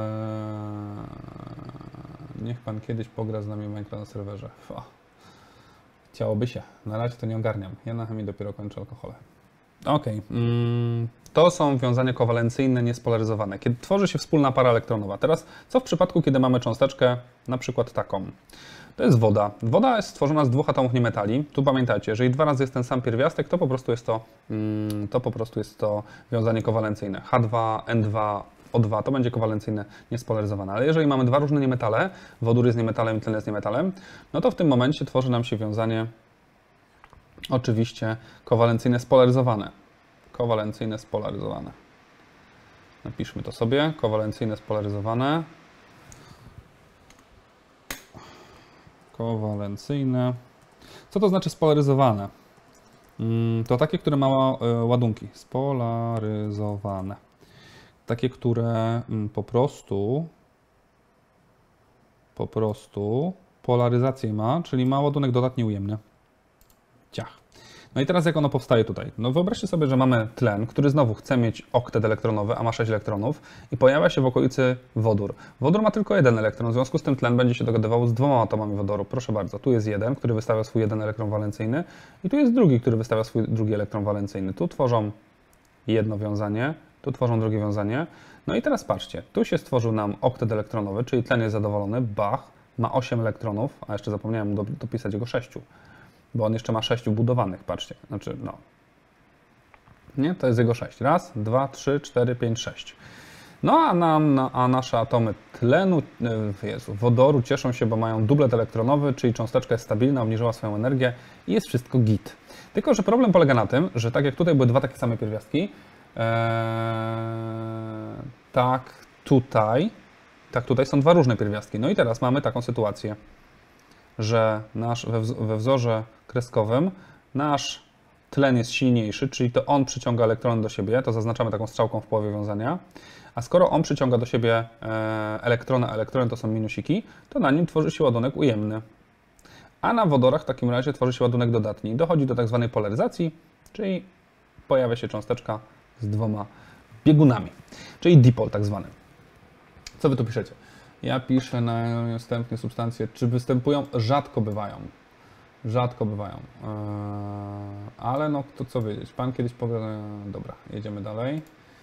niech pan kiedyś pogra z nami w Minecraft na serwerze. O, chciałoby się. Na razie to nie ogarniam. Ja na chemii dopiero kończę alkohole. Ok. Mm, to są wiązania kowalencyjne niespolaryzowane, kiedy tworzy się wspólna para elektronowa. Teraz co w przypadku, kiedy mamy cząsteczkę na przykład taką? To jest woda. Woda jest stworzona z dwóch atomów niemetali. Tu pamiętajcie, jeżeli dwa razy jest ten sam pierwiastek, to po prostu jest to, mm, to, po prostu jest to wiązanie kowalencyjne. H dwa, N dwa, O dwa to będzie kowalencyjne niespolaryzowane. Ale jeżeli mamy dwa różne niemetale, wodór jest niemetalem i tlen jest niemetalem, no to w tym momencie tworzy nam się wiązanie oczywiście kowalencyjne spolaryzowane. Kowalencyjne spolaryzowane. Napiszmy to sobie. Kowalencyjne spolaryzowane. Kowalencyjne. Co to znaczy spolaryzowane? To takie, które ma ładunki. Spolaryzowane. Takie, które po prostu po prostu polaryzację ma, czyli ma ładunek dodatni ujemny. Ciach. No i teraz jak ono powstaje tutaj? No wyobraźcie sobie, że mamy tlen, który znowu chce mieć oktet elektronowy, a ma sześć elektronów i pojawia się w okolicy wodór. Wodór ma tylko jeden elektron, w związku z tym tlen będzie się dogadywał z dwoma atomami wodoru. Proszę bardzo, tu jest jeden, który wystawia swój jeden elektron walencyjny i tu jest drugi, który wystawia swój drugi elektron walencyjny. Tu tworzą jedno wiązanie, tu tworzą drugie wiązanie. No i teraz patrzcie, tu się stworzył nam oktet elektronowy, czyli tlen jest zadowolony, Bach ma osiem elektronów, a jeszcze zapomniałem dopisać jego sześć. Bo on jeszcze ma sześć budowanych, patrzcie, znaczy no. Nie, to jest jego sześć. Raz, dwa, trzy, cztery, pięć, sześć. No a, nam, a nasze atomy tlenu, Jezu, wodoru cieszą się, bo mają dublet elektronowy, czyli cząsteczka jest stabilna, obniżyła swoją energię i jest wszystko git. Tylko że problem polega na tym, że tak jak tutaj były dwa takie same pierwiastki, ee, tak tutaj, tak tutaj są dwa różne pierwiastki. No i teraz mamy taką sytuację, że nasz, we, we wzorze kreskowym nasz tlen jest silniejszy, czyli to on przyciąga elektrony do siebie, to zaznaczamy taką strzałką w połowie wiązania, a skoro on przyciąga do siebie elektrony, a elektrony to są minusiki, to na nim tworzy się ładunek ujemny. A na wodorach w takim razie tworzy się ładunek dodatni. Dochodzi do tak zwanej polaryzacji, czyli pojawia się cząsteczka z dwoma biegunami, czyli dipol tak zwany. Co wy tu piszecie? Ja piszę na następne substancje, czy występują? Rzadko bywają. Rzadko bywają. Eee, ale no, to co wiedzieć. Pan kiedyś powie... Dobra, jedziemy dalej.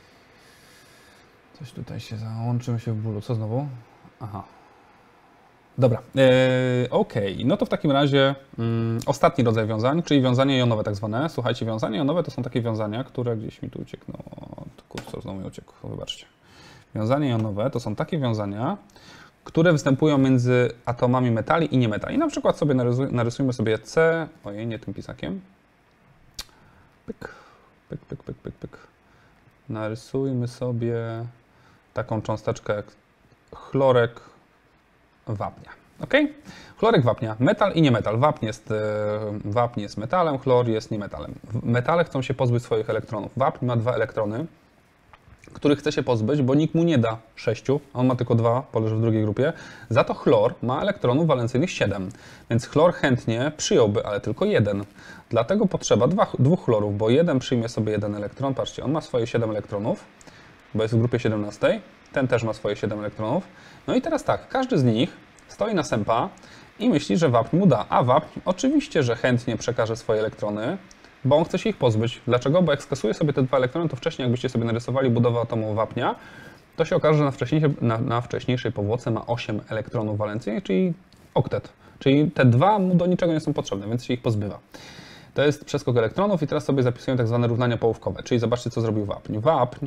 Coś tutaj się załączymy się w bólu. Co znowu? Aha. Dobra, eee, ok. No to w takim razie mm, ostatni rodzaj wiązań, czyli wiązania jonowe tak zwane. Słuchajcie, wiązania jonowe to są takie wiązania, które gdzieś mi tu uciekną. Kursor znowu mi uciekł, wybaczcie. Wiązania jonowe to są takie wiązania, które występują między atomami metali i niemetali. Na przykład sobie narysuj, narysujmy sobie C, ojej, nie tym pisakiem. Pyk, pyk, pyk, pyk, pyk, pyk. Narysujmy sobie taką cząsteczkę jak chlorek wapnia. Ok? Chlorek wapnia, metal i niemetal. Wapń jest, wapń jest metalem, chlor jest niemetalem. Metale chcą się pozbyć swoich elektronów. Wapń ma dwa elektrony. który chce się pozbyć, bo nikt mu nie da sześciu, a on ma tylko dwa, poleży w drugiej grupie. Za to chlor ma elektronów walencyjnych siedem, więc chlor chętnie przyjąłby, ale tylko jeden. Dlatego potrzeba dwa, dwóch chlorów, bo jeden przyjmie sobie jeden elektron. Patrzcie, on ma swoje siedem elektronów, bo jest w grupie siedemnastej. Ten też ma swoje siedem elektronów. No i teraz tak, każdy z nich stoi na sępa i myśli, że wapń mu da. A wapń oczywiście, że chętnie przekaże swoje elektrony, bo on chce się ich pozbyć. Dlaczego? Bo jak skasuje sobie te dwa elektrony, to wcześniej jakbyście sobie narysowali budowę atomu wapnia, to się okaże, że na wcześniejszej, na, na wcześniejszej powłoce ma osiem elektronów walencyjnych, czyli oktet. Czyli te dwa mu do niczego nie są potrzebne, więc się ich pozbywa. To jest przeskok elektronów i teraz sobie zapisuję tak zwane równania połówkowe. Czyli zobaczcie, co zrobił wapń. Wapń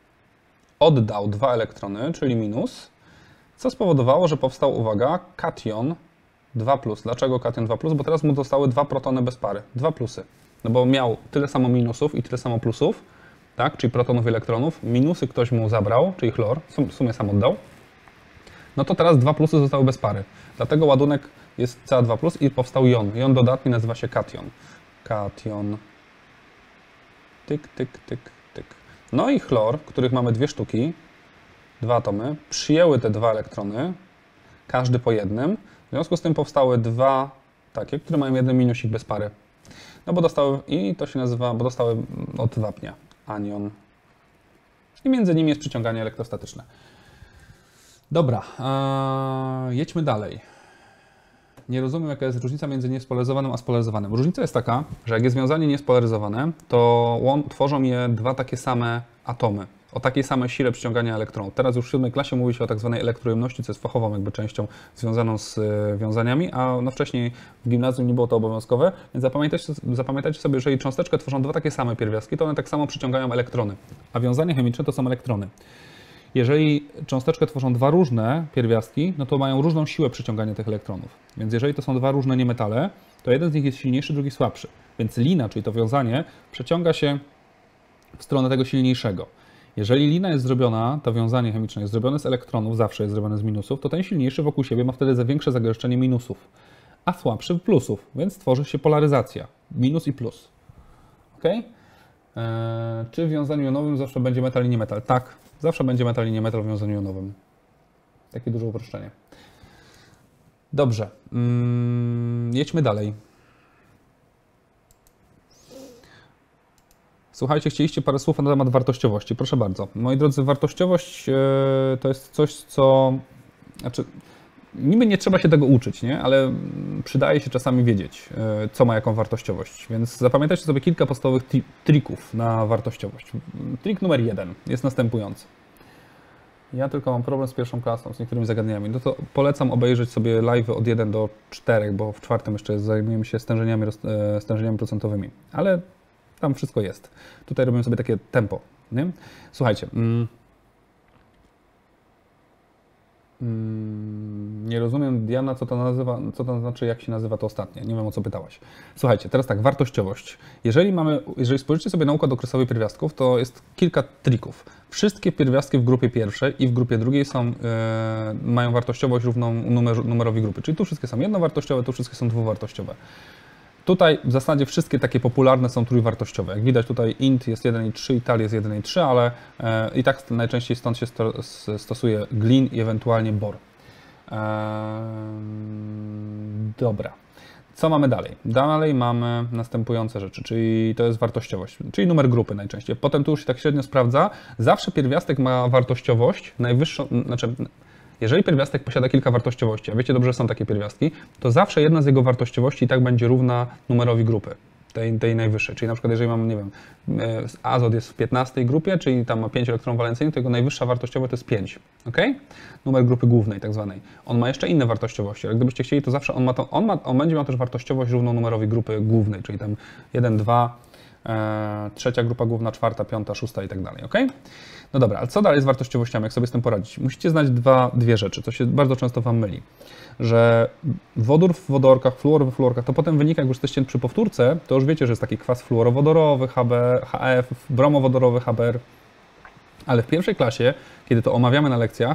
oddał dwa elektrony, czyli minus, co spowodowało, że powstał, uwaga, kation dwa plus. Dlaczego kation dwa plus? Bo teraz mu zostały dwa protony bez pary, dwa plusy. No bo miał tyle samo minusów i tyle samo plusów, tak, czyli protonów i elektronów. Minusy ktoś mu zabrał, czyli chlor, w sumie sam oddał. No to teraz dwa plusy zostały bez pary. Dlatego ładunek jest C A dwa plus i powstał jon. Jon dodatni nazywa się kation. Kation. Tyk, tyk, tyk, tyk. No i chlor, których mamy dwie sztuki, dwa atomy, przyjęły te dwa elektrony, każdy po jednym. W związku z tym powstały dwa takie, które mają jeden minusik bez pary. No bo dostały, i to się nazywa, bo dostały od wapnia, anion. I między nimi jest przyciąganie elektrostatyczne. Dobra, ee, jedźmy dalej. Nie rozumiem, jaka jest różnica między niespolaryzowanym a spolaryzowanym. Różnica jest taka, że jak jest wiązanie niespolaryzowane, to łą, tworzą je dwa takie same atomy o takiej samej sile przyciągania elektronów. Teraz już w siódmej klasie mówi się o tak zwanej elektrojemności, co jest fachową jakby częścią związaną z y, wiązaniami, a no wcześniej w gimnazjum nie było to obowiązkowe, więc zapamiętajcie, zapamiętajcie sobie, że jeżeli cząsteczkę tworzą dwa takie same pierwiastki, to one tak samo przyciągają elektrony, a wiązanie chemiczne to są elektrony. Jeżeli cząsteczkę tworzą dwa różne pierwiastki, no to mają różną siłę przyciągania tych elektronów. Więc jeżeli to są dwa różne niemetale, to jeden z nich jest silniejszy, drugi słabszy. Więc lina, czyli to wiązanie, przeciąga się w stronę tego silniejszego. Jeżeli lina jest zrobiona, to wiązanie chemiczne jest zrobione z elektronów, zawsze jest zrobione z minusów, to ten silniejszy wokół siebie ma wtedy za większe zagęszczenie minusów, a słabszy plusów, więc tworzy się polaryzacja. Minus i plus. Ok? Eee, czy w wiązaniu jonowym zawsze będzie metal i nie metal? Tak, zawsze będzie metal i nie metal w wiązaniu jonowym. Takie duże uproszczenie. Dobrze. Mm, jedźmy dalej. Słuchajcie, chcieliście parę słów na temat wartościowości. Proszę bardzo. Moi drodzy, wartościowość yy, to jest coś, co... Znaczy, niby nie trzeba się tego uczyć, nie? Ale przydaje się czasami wiedzieć, yy, co ma jaką wartościowość. Więc zapamiętajcie sobie kilka podstawowych trików na wartościowość. Trik numer jeden jest następujący. Ja tylko mam problem z pierwszą klasą, z niektórymi zagadnieniami. No to polecam obejrzeć sobie live od jeden do czterech, bo w czwartym jeszcze zajmujemy się stężeniami, yy, stężeniami procentowymi. Ale tam wszystko jest. Tutaj robimy sobie takie tempo. Nie? Słuchajcie. Mm, mm, nie rozumiem, Diana, co to nazywa, co to znaczy, jak się nazywa to ostatnie. Nie wiem, o co pytałaś. Słuchajcie, teraz tak, wartościowość. Jeżeli mamy, jeżeli spojrzycie sobie na układ okresowy pierwiastków, to jest kilka trików. Wszystkie pierwiastki w grupie pierwszej i w grupie drugiej są, yy, mają wartościowość równą numer, numerowi grupy. Czyli tu wszystkie są jednowartościowe, tu wszystkie są dwuwartościowe. Tutaj w zasadzie wszystkie takie popularne są trójwartościowe. Jak widać tutaj int jest jeden i trzy i tal jest jeden i trzy, ale e, i tak najczęściej stąd się sto, stosuje glin i ewentualnie bor. E, dobra. Co mamy dalej? Dalej mamy następujące rzeczy, czyli to jest wartościowość, czyli numer grupy najczęściej. Potem tu już się tak średnio sprawdza. Zawsze pierwiastek ma wartościowość najwyższą, znaczy jeżeli pierwiastek posiada kilka wartościowości, a wiecie dobrze, że są takie pierwiastki, to zawsze jedna z jego wartościowości i tak będzie równa numerowi grupy, tej, tej najwyższej. Czyli na przykład jeżeli mam, nie wiem, azot jest w piętnastej grupie, czyli tam ma pięć elektronów walencyjnych, to jego najwyższa wartościowość to jest pięć. Ok? Numer grupy głównej tak zwanej. On ma jeszcze inne wartościowości, ale gdybyście chcieli, to zawsze on, ma to, on, ma, on będzie miał też wartościowość równą numerowi grupy głównej, czyli tam jeden, dwa, e, trzecia grupa główna, czwarta, piąta, szósta i tak dalej. Ok? No dobra, ale co dalej z wartościowościami, jak sobie z tym poradzić? Musicie znać dwa, dwie rzeczy, co się bardzo często Wam myli. Że wodór w wodorkach, fluor we fluorkach, to potem wynika, jak już jesteście przy powtórce, to już wiecie, że jest taki kwas fluorowodorowy, H B, H F, bromowodorowy, H B R. Ale w pierwszej klasie, kiedy to omawiamy na lekcjach,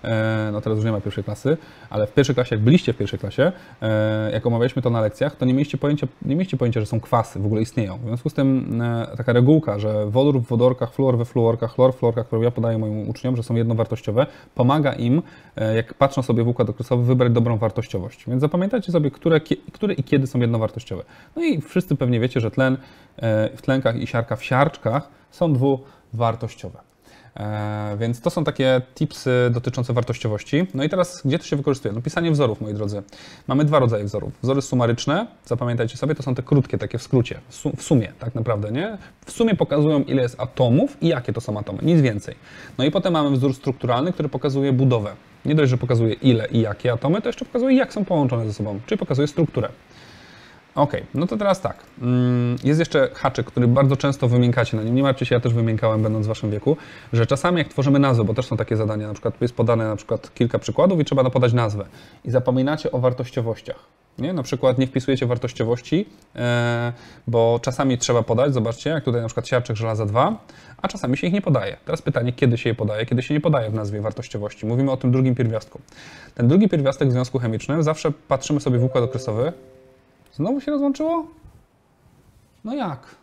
no teraz już nie ma pierwszej klasy, ale w pierwszej klasie, jak byliście w pierwszej klasie, jak omawialiśmy to na lekcjach, to nie mieliście pojęcia, nie mieliście pojęcia, że są kwasy, w ogóle istnieją. W związku z tym taka regułka, że wodór w wodorkach, fluor we fluorkach, chlor w fluorkach, którą ja podaję moim uczniom, że są jednowartościowe, pomaga im, jak patrzą sobie w układ okresowy, wybrać dobrą wartościowość. Więc zapamiętajcie sobie, które, które i kiedy są jednowartościowe. No i wszyscy pewnie wiecie, że tlen w tlenkach i siarka w siarczkach są dwuwartościowe. E, więc to są takie tipsy dotyczące wartościowości. No i teraz, gdzie to się wykorzystuje? No pisanie wzorów, moi drodzy. Mamy dwa rodzaje wzorów. Wzory sumaryczne, zapamiętajcie sobie, to są te krótkie, takie w skrócie, w sumie tak naprawdę, nie? W sumie pokazują, ile jest atomów i jakie to są atomy, nic więcej. No i potem mamy wzór strukturalny, który pokazuje budowę. Nie dość, że pokazuje ile i jakie atomy, to jeszcze pokazuje, jak są połączone ze sobą, czyli pokazuje strukturę. Ok, no to teraz tak, jest jeszcze haczyk, który bardzo często wymiękacie na nim, nie martwcie się, ja też wymiękałem będąc w waszym wieku, że czasami jak tworzymy nazwę, bo też są takie zadania, na przykład jest podane na przykład kilka przykładów i trzeba podać nazwę i zapominacie o wartościowościach, nie? Na przykład nie wpisujecie wartościowości, bo czasami trzeba podać, zobaczcie, jak tutaj na przykład siarczek żelaza dwa, a czasami się ich nie podaje. Teraz pytanie, kiedy się je podaje, kiedy się nie podaje w nazwie wartościowości. Mówimy o tym drugim pierwiastku. Ten drugi pierwiastek w związku chemicznym, zawsze patrzymy sobie w układ okresowy. Znowu się rozłączyło? No jak?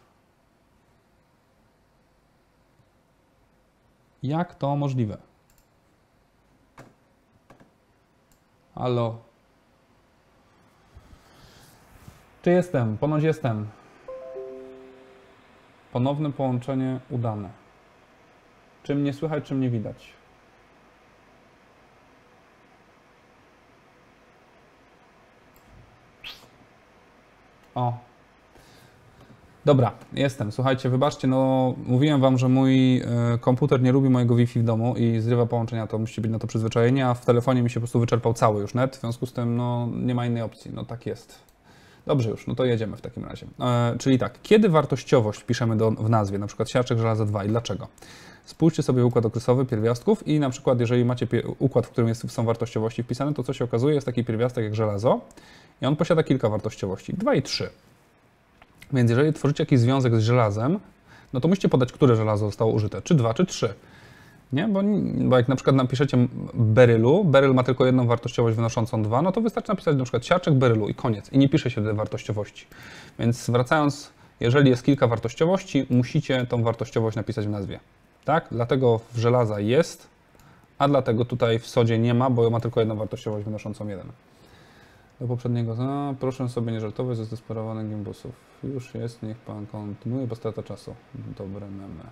Jak to możliwe? Halo? Czy jestem? Ponoć jestem. Ponowne połączenie udane. Czy mnie słychać, czy mnie widać? O. Dobra, jestem. Słuchajcie, wybaczcie, no mówiłem wam, że mój y, komputer nie lubi mojego Wi-Fi w domu i zrywa połączenia, to musicie być na to przyzwyczajeni, a w telefonie mi się po prostu wyczerpał cały już net, w związku z tym no nie ma innej opcji, no tak jest. Dobrze już, no to jedziemy w takim razie. E, czyli tak, kiedy wartościowość piszemy do, w nazwie, na przykład siarczek żelaza dwa i dlaczego? Spójrzcie sobie układ okresowy pierwiastków i na przykład jeżeli macie układ, w którym jest, są wartościowości wpisane, to co się okazuje, jest taki pierwiastek jak żelazo i on posiada kilka wartościowości, dwa i trzy. Więc jeżeli tworzycie jakiś związek z żelazem, no to musicie podać, które żelazo zostało użyte, czy dwa, czy trzy. Nie? Bo, bo jak na przykład napiszecie berylu, beryl ma tylko jedną wartościowość wynoszącą dwa, no to wystarczy napisać na przykład siarczek berylu i koniec. I nie pisze się te wartościowości. Więc wracając, jeżeli jest kilka wartościowości, musicie tą wartościowość napisać w nazwie. Tak? Dlatego w żelaza jest, a dlatego tutaj w sodzie nie ma, bo ma tylko jedną wartościowość wynoszącą jeden. Do poprzedniego, no, proszę sobie nie żartować ze zdesperowanych gimbusów. Już jest, niech pan kontynuuje, bo strata czasu. Dobre memy.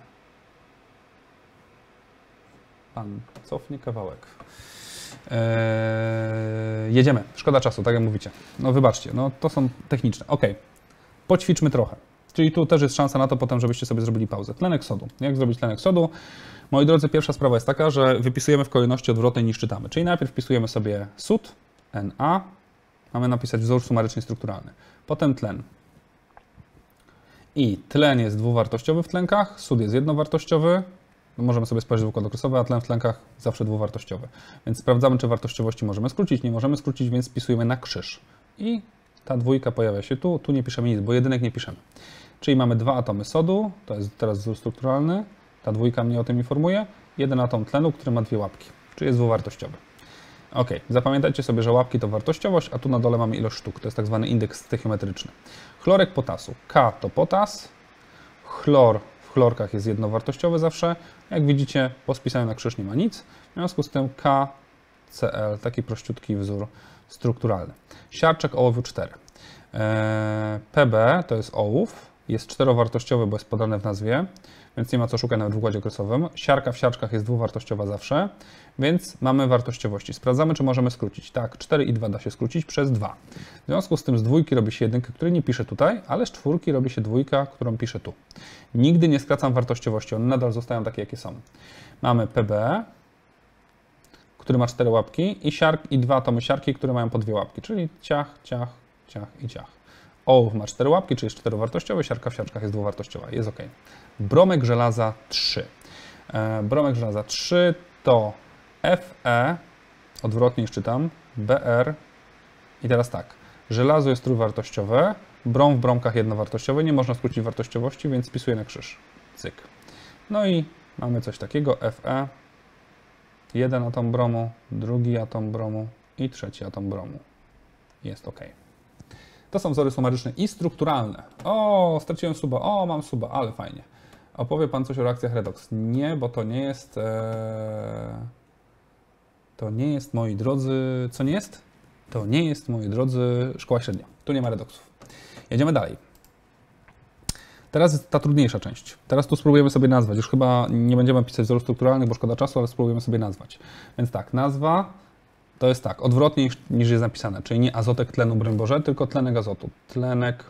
Pan cofnie kawałek. Eee, jedziemy. Szkoda czasu, tak jak mówicie. No wybaczcie, no to są techniczne. Ok, poćwiczmy trochę. Czyli tu też jest szansa na to potem, żebyście sobie zrobili pauzę. Tlenek sodu. Jak zrobić tlenek sodu? Moi drodzy, pierwsza sprawa jest taka, że wypisujemy w kolejności odwrotnej niż czytamy. Czyli najpierw wpisujemy sobie sód, Na. Mamy napisać wzór sumaryczny strukturalny. Potem tlen. I tlen jest dwuwartościowy w tlenkach, sód jest jednowartościowy. Możemy sobie spojrzeć w układ okresowy, a tlen w tlenkach zawsze dwuwartościowy. Więc sprawdzamy, czy wartościowości możemy skrócić. Nie możemy skrócić, więc wpisujemy na krzyż. I ta dwójka pojawia się tu, tu nie piszemy nic, bo jedynek nie piszemy. Czyli mamy dwa atomy sodu, to jest teraz wzór strukturalny, ta dwójka mnie o tym informuje, jeden atom tlenu, który ma dwie łapki, czyli jest dwuwartościowy. Ok, zapamiętajcie sobie, że łapki to wartościowość, a tu na dole mamy ilość sztuk, to jest tak zwany indeks stechiometryczny. Chlorek potasu, K to potas, chlor w chlorkach jest jednowartościowy zawsze, jak widzicie po spisaniu na krzyż nie ma nic, w związku z tym K C L, taki prościutki wzór strukturalny. Siarczek ołowiu cztery. P B to jest ołów, jest czterowartościowy, bo jest podane w nazwie, więc nie ma co szukać nawet w układzie okresowym. Siarka w siarczkach jest dwuwartościowa zawsze, więc mamy wartościowości. Sprawdzamy, czy możemy skrócić. Tak, cztery i dwa da się skrócić przez dwa. W związku z tym z dwójki robi się jedynkę, której nie piszę tutaj, ale z czwórki robi się dwójka, którą piszę tu. Nigdy nie skracam wartościowości, one nadal zostają takie, jakie są. Mamy P B, który ma cztery łapki i, siark, i dwa atomy siarki, które mają po dwie łapki, czyli ciach, ciach, ciach i ciach. Ołów ma cztery łapki, czyli jest czterowartościowy, siarka w siarczkach jest dwuwartościowa, jest ok. Bromek żelaza trzy. E, bromek żelaza trzy to Fe, odwrotnie niż czytam, Br i teraz tak, żelazo jest trójwartościowe, brom w bromkach jednowartościowe, nie można skrócić wartościowości, więc spisuję na krzyż. Cyk. No i mamy coś takiego, Fe Jeden atom bromu, drugi atom bromu i trzeci atom bromu. Jest OK. To są wzory sumaryczne i strukturalne. O, straciłem suba, o, mam suba, ale fajnie. Opowie Pan coś o reakcjach redox? Nie, bo to nie jest... E... To nie jest, moi drodzy... Co nie jest? To nie jest, moi drodzy, szkoła średnia. Tu nie ma redoksów. Jedziemy dalej. Teraz jest ta trudniejsza część. Teraz tu spróbujemy sobie nazwać. Już chyba nie będziemy pisać wzorów strukturalnych, bo szkoda czasu, ale spróbujemy sobie nazwać. Więc tak, nazwa to jest tak, odwrotnie niż, niż jest napisane, czyli nie azotek tlenu, broń Boże, tylko tlenek azotu. Tlenek.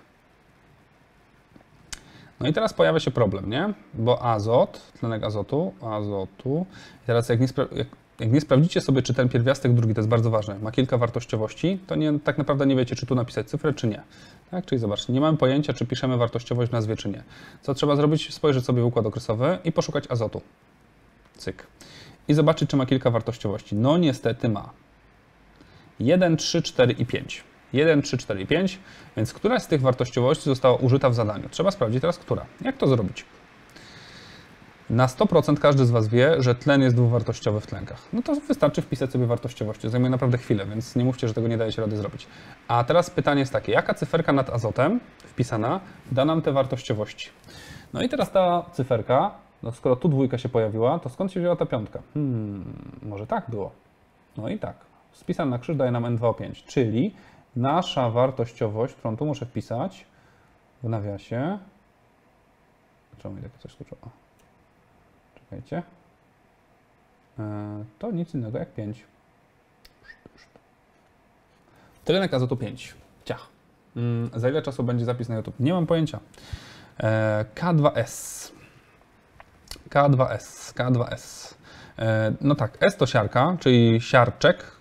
No i teraz pojawia się problem, nie? Bo azot, tlenek azotu, azotu. I teraz jak nie, spra- jak, jak nie sprawdzicie sobie, czy ten pierwiastek drugi, to jest bardzo ważne, ma kilka wartościowości, to nie, tak naprawdę nie wiecie, czy tu napisać cyfrę, czy nie. Tak? Czyli zobaczcie, nie mamy pojęcia, czy piszemy wartościowość w nazwie, czy nie. Co trzeba zrobić? Spojrzeć sobie w układ okresowy i poszukać azotu. Cyk. I zobaczyć, czy ma kilka wartościowości. No niestety ma. jeden, trzy, cztery i pięć. jeden, trzy, cztery i pięć, więc któraś z tych wartościowości została użyta w zadaniu. Trzeba sprawdzić teraz, która. Jak to zrobić? Na sto procent każdy z Was wie, że tlen jest dwuwartościowy w tlenkach. No to wystarczy wpisać sobie wartościowości. Zajmuje naprawdę chwilę, więc nie mówcie, że tego nie daje się rady zrobić. A teraz pytanie jest takie, jaka cyferka nad azotem wpisana da nam te wartościowości? No i teraz ta cyferka, no skoro tu dwójka się pojawiła, to skąd się wzięła ta piątka? Hmm, może tak było. No i tak. Spisane na krzyż daje nam N dwa O pięć, czyli nasza wartościowość, którą tu muszę wpisać w nawiasie. Czemu mi takie coś skoczyło? Czekajcie. To nic innego jak pięć. Tlenek azotu pięć. Ciach. Za ile czasu będzie zapis na YouTube? Nie mam pojęcia. K dwa S. K dwa S. K dwa S. No tak, S to siarka, czyli siarczek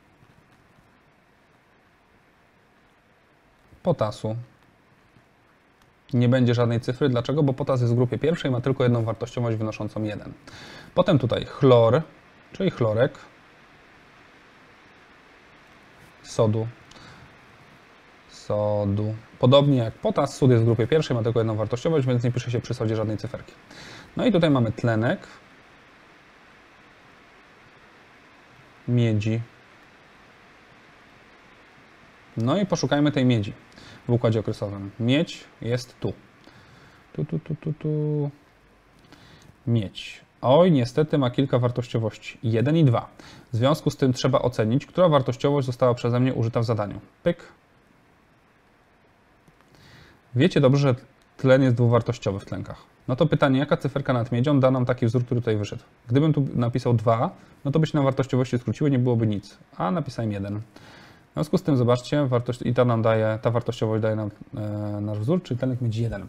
potasu. Nie będzie żadnej cyfry. Dlaczego? Bo potas jest w grupie pierwszej, ma tylko jedną wartościowość wynoszącą jeden. Potem tutaj chlor, czyli chlorek sodu. Sodu. Podobnie jak potas, sód jest w grupie pierwszej, ma tylko jedną wartościowość, więc nie pisze się przy sodzie żadnej cyferki. No i tutaj mamy tlenek miedzi. No i poszukajmy tej miedzi w układzie okresowym. Miedź jest tu. Tu, tu, tu, tu, tu. Miedź. Oj, niestety ma kilka wartościowości. jeden i dwa. W związku z tym trzeba ocenić, która wartościowość została przeze mnie użyta w zadaniu. Pyk. Wiecie dobrze, że tlen jest dwuwartościowy w tlenkach. No to pytanie, jaka cyferka nad miedzią da nam taki wzór, który tutaj wyszedł? Gdybym tu napisał dwa, no to by się na wartościowości skróciły, nie byłoby nic. A napisałem jeden. W związku z tym zobaczcie, wartość, i ta nam daje, ta wartościowość daje nam e, nasz wzór, czyli tlenek miedzi jeden.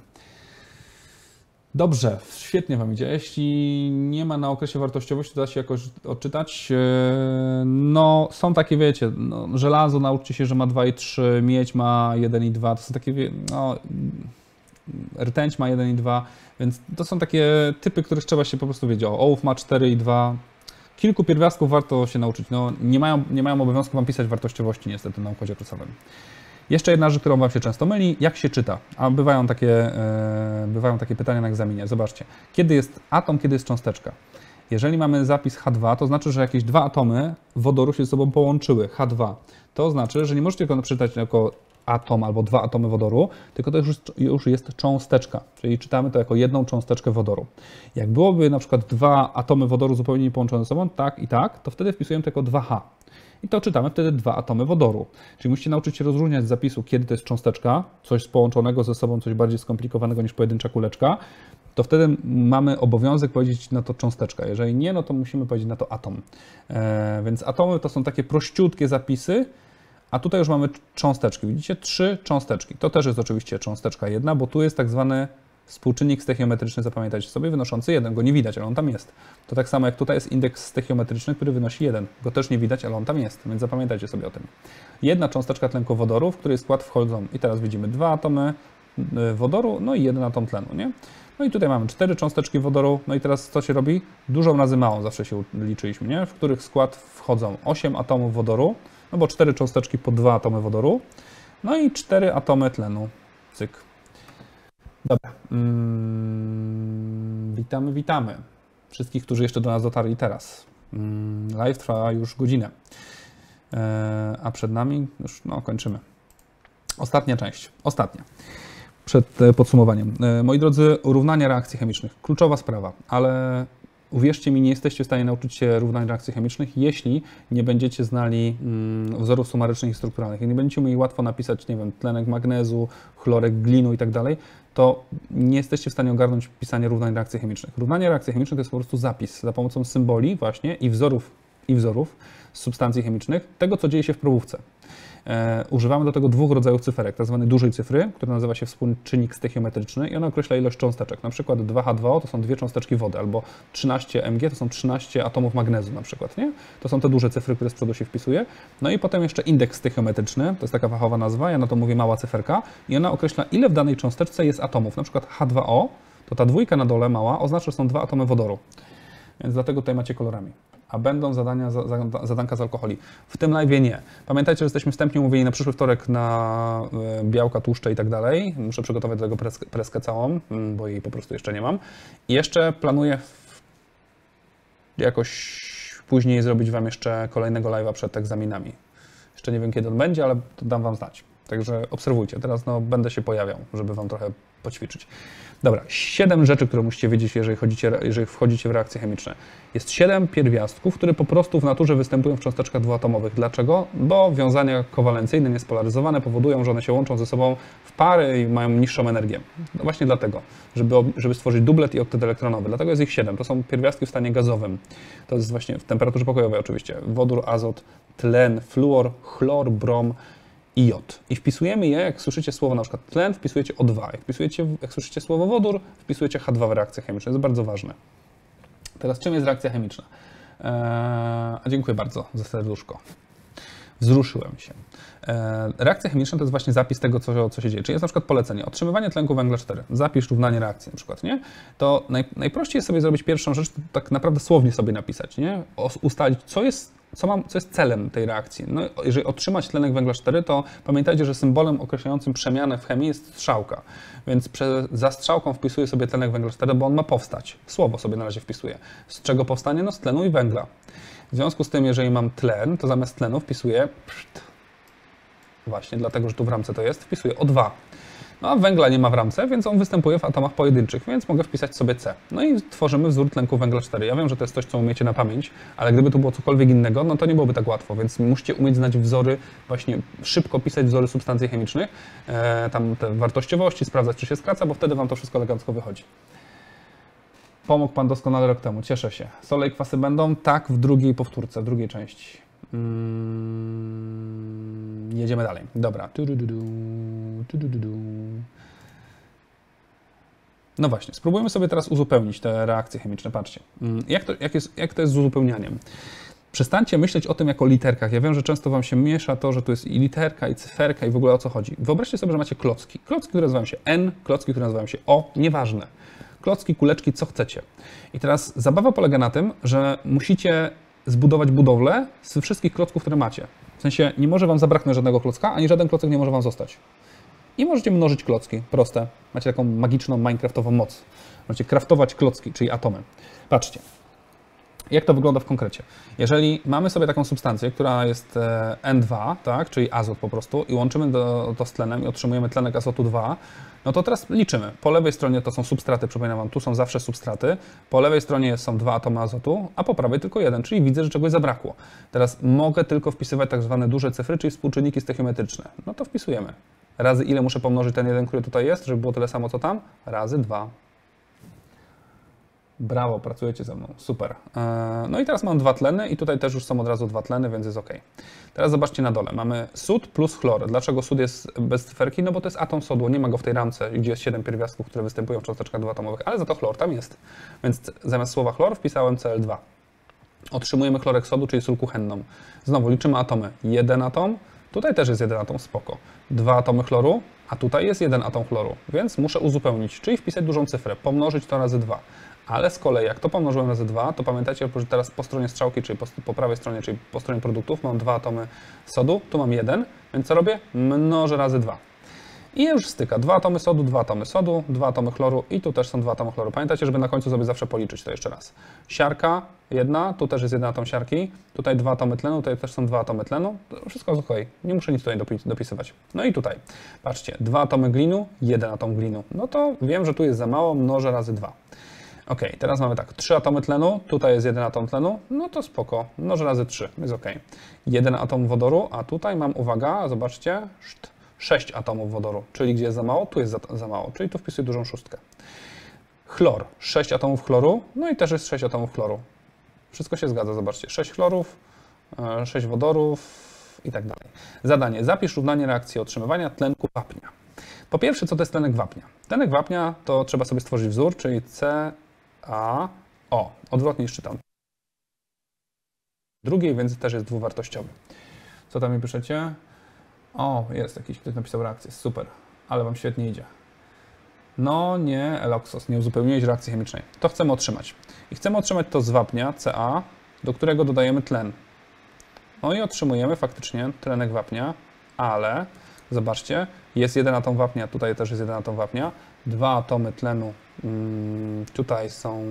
Dobrze, świetnie Wam idzie. Jeśli nie ma na okresie wartościowości, to da się jakoś odczytać. E, no, są takie, wiecie, no, żelazo, nauczcie się, że ma dwa i trzy, miedź ma jeden i dwa, to są takie, no, rtęć ma jeden i dwa, więc to są takie typy, których trzeba się po prostu wiedzieć. O, ołów ma cztery i dwa. Kilku pierwiastków warto się nauczyć. No, nie mają, nie mają obowiązku Wam pisać wartościowości niestety na układzie okresowym. Jeszcze jedna rzecz, którą Wam się często myli, jak się czyta. A bywają takie, e, bywają takie pytania na egzaminie. Zobaczcie, kiedy jest atom, kiedy jest cząsteczka. Jeżeli mamy zapis H dwa, to znaczy, że jakieś dwa atomy wodoru się ze sobą połączyły, H dwa. To znaczy, że nie możecie go przeczytać jako atom albo dwa atomy wodoru, tylko to już, już jest cząsteczka, czyli czytamy to jako jedną cząsteczkę wodoru. Jak byłoby na przykład dwa atomy wodoru zupełnie niepołączone ze sobą, tak i tak, to wtedy wpisujemy to jako dwa H. I to czytamy wtedy dwa atomy wodoru. Czyli musicie nauczyć się rozróżniać z zapisu, kiedy to jest cząsteczka, coś połączonego ze sobą, coś bardziej skomplikowanego niż pojedyncza kuleczka, to wtedy mamy obowiązek powiedzieć na to cząsteczka. Jeżeli nie, no to musimy powiedzieć na to atom. E, więc atomy to są takie prościutkie zapisy, a tutaj już mamy cząsteczki. Widzicie? Trzy cząsteczki. To też jest oczywiście cząsteczka jedna, bo tu jest tak zwany współczynnik stechiometryczny, zapamiętajcie sobie, wynoszący jeden. Go nie widać, ale on tam jest. To tak samo jak tutaj jest indeks stechiometryczny, który wynosi jeden. Go też nie widać, ale on tam jest, więc zapamiętajcie sobie o tym. Jedna cząsteczka tlenku wodoru, w której skład wchodzą, i teraz widzimy dwa atomy wodoru, no i jeden atom tlenu, nie? No i tutaj mamy cztery cząsteczki wodoru, no i teraz co się robi? Dużą razy małą zawsze się liczyliśmy, nie? W których skład wchodzą osiem atomów wodoru, no bo cztery cząsteczki po dwa atomy wodoru, no i cztery atomy tlenu. Cyk. Dobra. Mm, witamy, witamy. Wszystkich, którzy jeszcze do nas dotarli teraz. Live trwa już godzinę, a przed nami już no, kończymy. Ostatnia część, ostatnia, przed podsumowaniem. Moi drodzy, równania reakcji chemicznych, kluczowa sprawa, ale uwierzcie mi, nie jesteście w stanie nauczyć się równań reakcji chemicznych, jeśli nie będziecie znali mm, wzorów sumarycznych i strukturalnych. Jak nie będziecie umieli łatwo napisać, nie wiem, tlenek magnezu, chlorek glinu i tak dalej, to nie jesteście w stanie ogarnąć pisania równań reakcji chemicznych. Równanie reakcji chemicznych to jest po prostu zapis za pomocą symboli właśnie i wzorów, i wzorów z substancji chemicznych, tego, co dzieje się w probówce. E, używamy do tego dwóch rodzajów cyferek, tak zwanej dużej cyfry, która nazywa się współczynnik stechiometryczny i ona określa ilość cząsteczek. Na przykład dwa H dwa O to są dwie cząsteczki wody, albo trzynaście M G to są trzynaście atomów magnezu na przykład, nie? To są te duże cyfry, które z przodu się wpisuje. No i potem jeszcze indeks stechiometryczny, to jest taka fachowa nazwa, ja na to mówię mała cyferka i ona określa, ile w danej cząsteczce jest atomów. Na przykład H dwa O, to ta dwójka na dole mała oznacza, że są dwa atomy wodoru. Więc dlatego tutaj macie kolorami. A będą zadania, zadanka z alkoholi. W tym live'ie nie. Pamiętajcie, że jesteśmy wstępnie umówieni na przyszły wtorek na białka, tłuszcze i tak dalej. Muszę przygotować do tego preskę, preskę całą, bo jej po prostu jeszcze nie mam. I jeszcze planuję jakoś później zrobić Wam jeszcze kolejnego live'a przed egzaminami. Jeszcze nie wiem, kiedy on będzie, ale to dam Wam znać. Także obserwujcie. Teraz no, będę się pojawiał, żeby Wam trochę poćwiczyć. Dobra, siedem rzeczy, które musicie wiedzieć, jeżeli, chodzicie, jeżeli wchodzicie w reakcje chemiczne. Jest siedem pierwiastków, które po prostu w naturze występują w cząsteczkach dwuatomowych. Dlaczego? Bo wiązania kowalencyjne, niespolaryzowane powodują, że one się łączą ze sobą w pary i mają niższą energię. No właśnie dlatego, żeby, żeby stworzyć dublet i oktet elektronowy. Dlatego jest ich siedem. To są pierwiastki w stanie gazowym. To jest właśnie w temperaturze pokojowej oczywiście. Wodór, azot, tlen, fluor, chlor, brom i jod. I wpisujemy je, jak słyszycie słowo na przykład tlen, wpisujecie O dwa. Jak, wpisujecie, jak słyszycie słowo wodór, wpisujecie H dwa w reakcję chemiczną. To jest bardzo ważne. Teraz czym jest reakcja chemiczna? Eee, dziękuję bardzo za serduszko. Wzruszyłem się. Eee, reakcja chemiczna to jest właśnie zapis tego, co, co się dzieje. Czyli jest na przykład polecenie. Otrzymywanie tlenku węgla cztery. Zapisz równanie reakcji na przykład, nie? To naj, najprościej jest sobie zrobić pierwszą rzecz, to tak naprawdę słownie sobie napisać, nie? O, ustalić, co jest Co, mam, co jest celem tej reakcji? No, jeżeli otrzymać tlenek węgla cztery, to pamiętajcie, że symbolem określającym przemianę w chemii jest strzałka. Więc prze, za strzałką wpisuję sobie tlenek węgla cztery, bo on ma powstać. Słowo sobie na razie wpisuję. Z czego powstanie? No z tlenu i węgla. W związku z tym, jeżeli mam tlen, to zamiast tlenu wpisuję pszt, właśnie dlatego, że tu w ramce to jest, wpisuję O dwa. No a węgla nie ma w ramce, więc on występuje w atomach pojedynczych, więc mogę wpisać sobie C. No i tworzymy wzór tlenku węgla cztery. Ja wiem, że to jest coś, co umiecie na pamięć, ale gdyby to było cokolwiek innego, no to nie byłoby tak łatwo, więc musicie umieć znać wzory, właśnie szybko pisać wzory substancji chemicznych, e, tam te wartościowości, sprawdzać, czy się skraca, bo wtedy Wam to wszystko elegancko wychodzi. Pomógł Pan doskonale rok temu, cieszę się. Sole i kwasy będą? Tak, w drugiej powtórce, w drugiej części. Hmm, jedziemy dalej. Dobra. No właśnie, spróbujmy sobie teraz uzupełnić te reakcje chemiczne. Patrzcie, jak to, jak jest, jak to jest z uzupełnianiem. Przestańcie myśleć o tym jako literkach. Ja wiem, że często Wam się miesza to, że tu jest i literka, i cyferka, i w ogóle o co chodzi. Wyobraźcie sobie, że macie klocki. Klocki, które nazywają się N, klocki, które nazywają się O, nieważne. Klocki, kuleczki, co chcecie. I teraz zabawa polega na tym, że musicie zbudować budowlę z wszystkich klocków, które macie. W sensie nie może Wam zabraknąć żadnego klocka, ani żaden klocek nie może Wam zostać. I możecie mnożyć klocki, proste. Macie taką magiczną, minecraftową moc. Możecie craftować klocki, czyli atomy. Patrzcie, jak to wygląda w konkrecie. Jeżeli mamy sobie taką substancję, która jest N dwa, tak, czyli azot po prostu, i łączymy do, to z tlenem i otrzymujemy tlenek azotu dwa, no to teraz liczymy. Po lewej stronie to są substraty, przypominam Wam, tu są zawsze substraty. Po lewej stronie są dwa atomy azotu, a po prawej tylko jeden, czyli widzę, że czegoś zabrakło. Teraz mogę tylko wpisywać tak zwane duże cyfry, czyli współczynniki stechiometryczne. No to wpisujemy. Razy ile muszę pomnożyć ten jeden, który tutaj jest, żeby było tyle samo co tam? Razy dwa. Brawo, pracujecie ze mną, super. No i teraz mam dwa tleny i tutaj też już są od razu dwa tleny, więc jest ok. Teraz zobaczcie na dole, mamy sód plus chlor. Dlaczego sód jest bez cyferki? No bo to jest atom sodu, nie ma go w tej ramce, gdzie jest siedem pierwiastków, które występują w cząsteczkach dwuatomowych, ale za to chlor tam jest. Więc zamiast słowa chlor wpisałem C L dwa. Otrzymujemy chlorek sodu, czyli sól kuchenną. Znowu liczymy atomy. Jeden atom, tutaj też jest jeden atom, spoko. Dwa atomy chloru, a tutaj jest jeden atom chloru, więc muszę uzupełnić, czyli wpisać dużą cyfrę, pomnożyć to razy dwa. Ale z kolei, jak to pomnożyłem razy dwa, to pamiętajcie, że teraz po stronie strzałki, czyli po, po prawej stronie, czyli po stronie produktów, mam dwa atomy sodu, tu mam jeden, więc co robię? Mnożę razy dwa. I już styka. Dwa atomy sodu, dwa atomy sodu, dwa atomy chloru i tu też są dwa atomy chloru. Pamiętajcie, żeby na końcu sobie zawsze policzyć to jeszcze raz. Siarka jedna, tu też jest jeden atom siarki, tutaj dwa atomy tlenu, tutaj też są dwa atomy tlenu. To wszystko jest ok. Nie muszę nic tutaj dopisywać. No i tutaj, patrzcie, dwa atomy glinu, jeden atom glinu. No to wiem, że tu jest za mało, mnożę razy dwa. Ok, teraz mamy tak, trzy atomy tlenu, tutaj jest jeden atom tlenu, no to spoko, mnożę razy trzy, jest ok. jeden atom wodoru, a tutaj mam, uwaga, zobaczcie, sześć atomów wodoru, czyli gdzie jest za mało, tu jest za, za mało, czyli tu wpisuję dużą szóstkę. Chlor, sześć atomów chloru, no i też jest sześć atomów chloru. Wszystko się zgadza, zobaczcie, sześć chlorów, sześć wodorów i tak dalej. Zadanie, zapisz równanie reakcji otrzymywania tlenku wapnia. Po pierwsze, co to jest tlenek wapnia? Tlenek wapnia to trzeba sobie stworzyć wzór, czyli C A O. Odwrotnie niż czytam. Drugiej, więc też jest dwuwartościowy. Co tam mi piszecie? O, jest jakiś, ktoś napisał reakcję. Super, ale Wam świetnie idzie. No nie, Eloxos, nie uzupełniłeś reakcji chemicznej. To chcemy otrzymać. I chcemy otrzymać to z wapnia, Ca, do którego dodajemy tlen. No i otrzymujemy faktycznie tlenek wapnia, ale zobaczcie, jest jeden atom wapnia, tutaj też jest jeden atom wapnia, dwa atomy tlenu, hmm, tutaj są,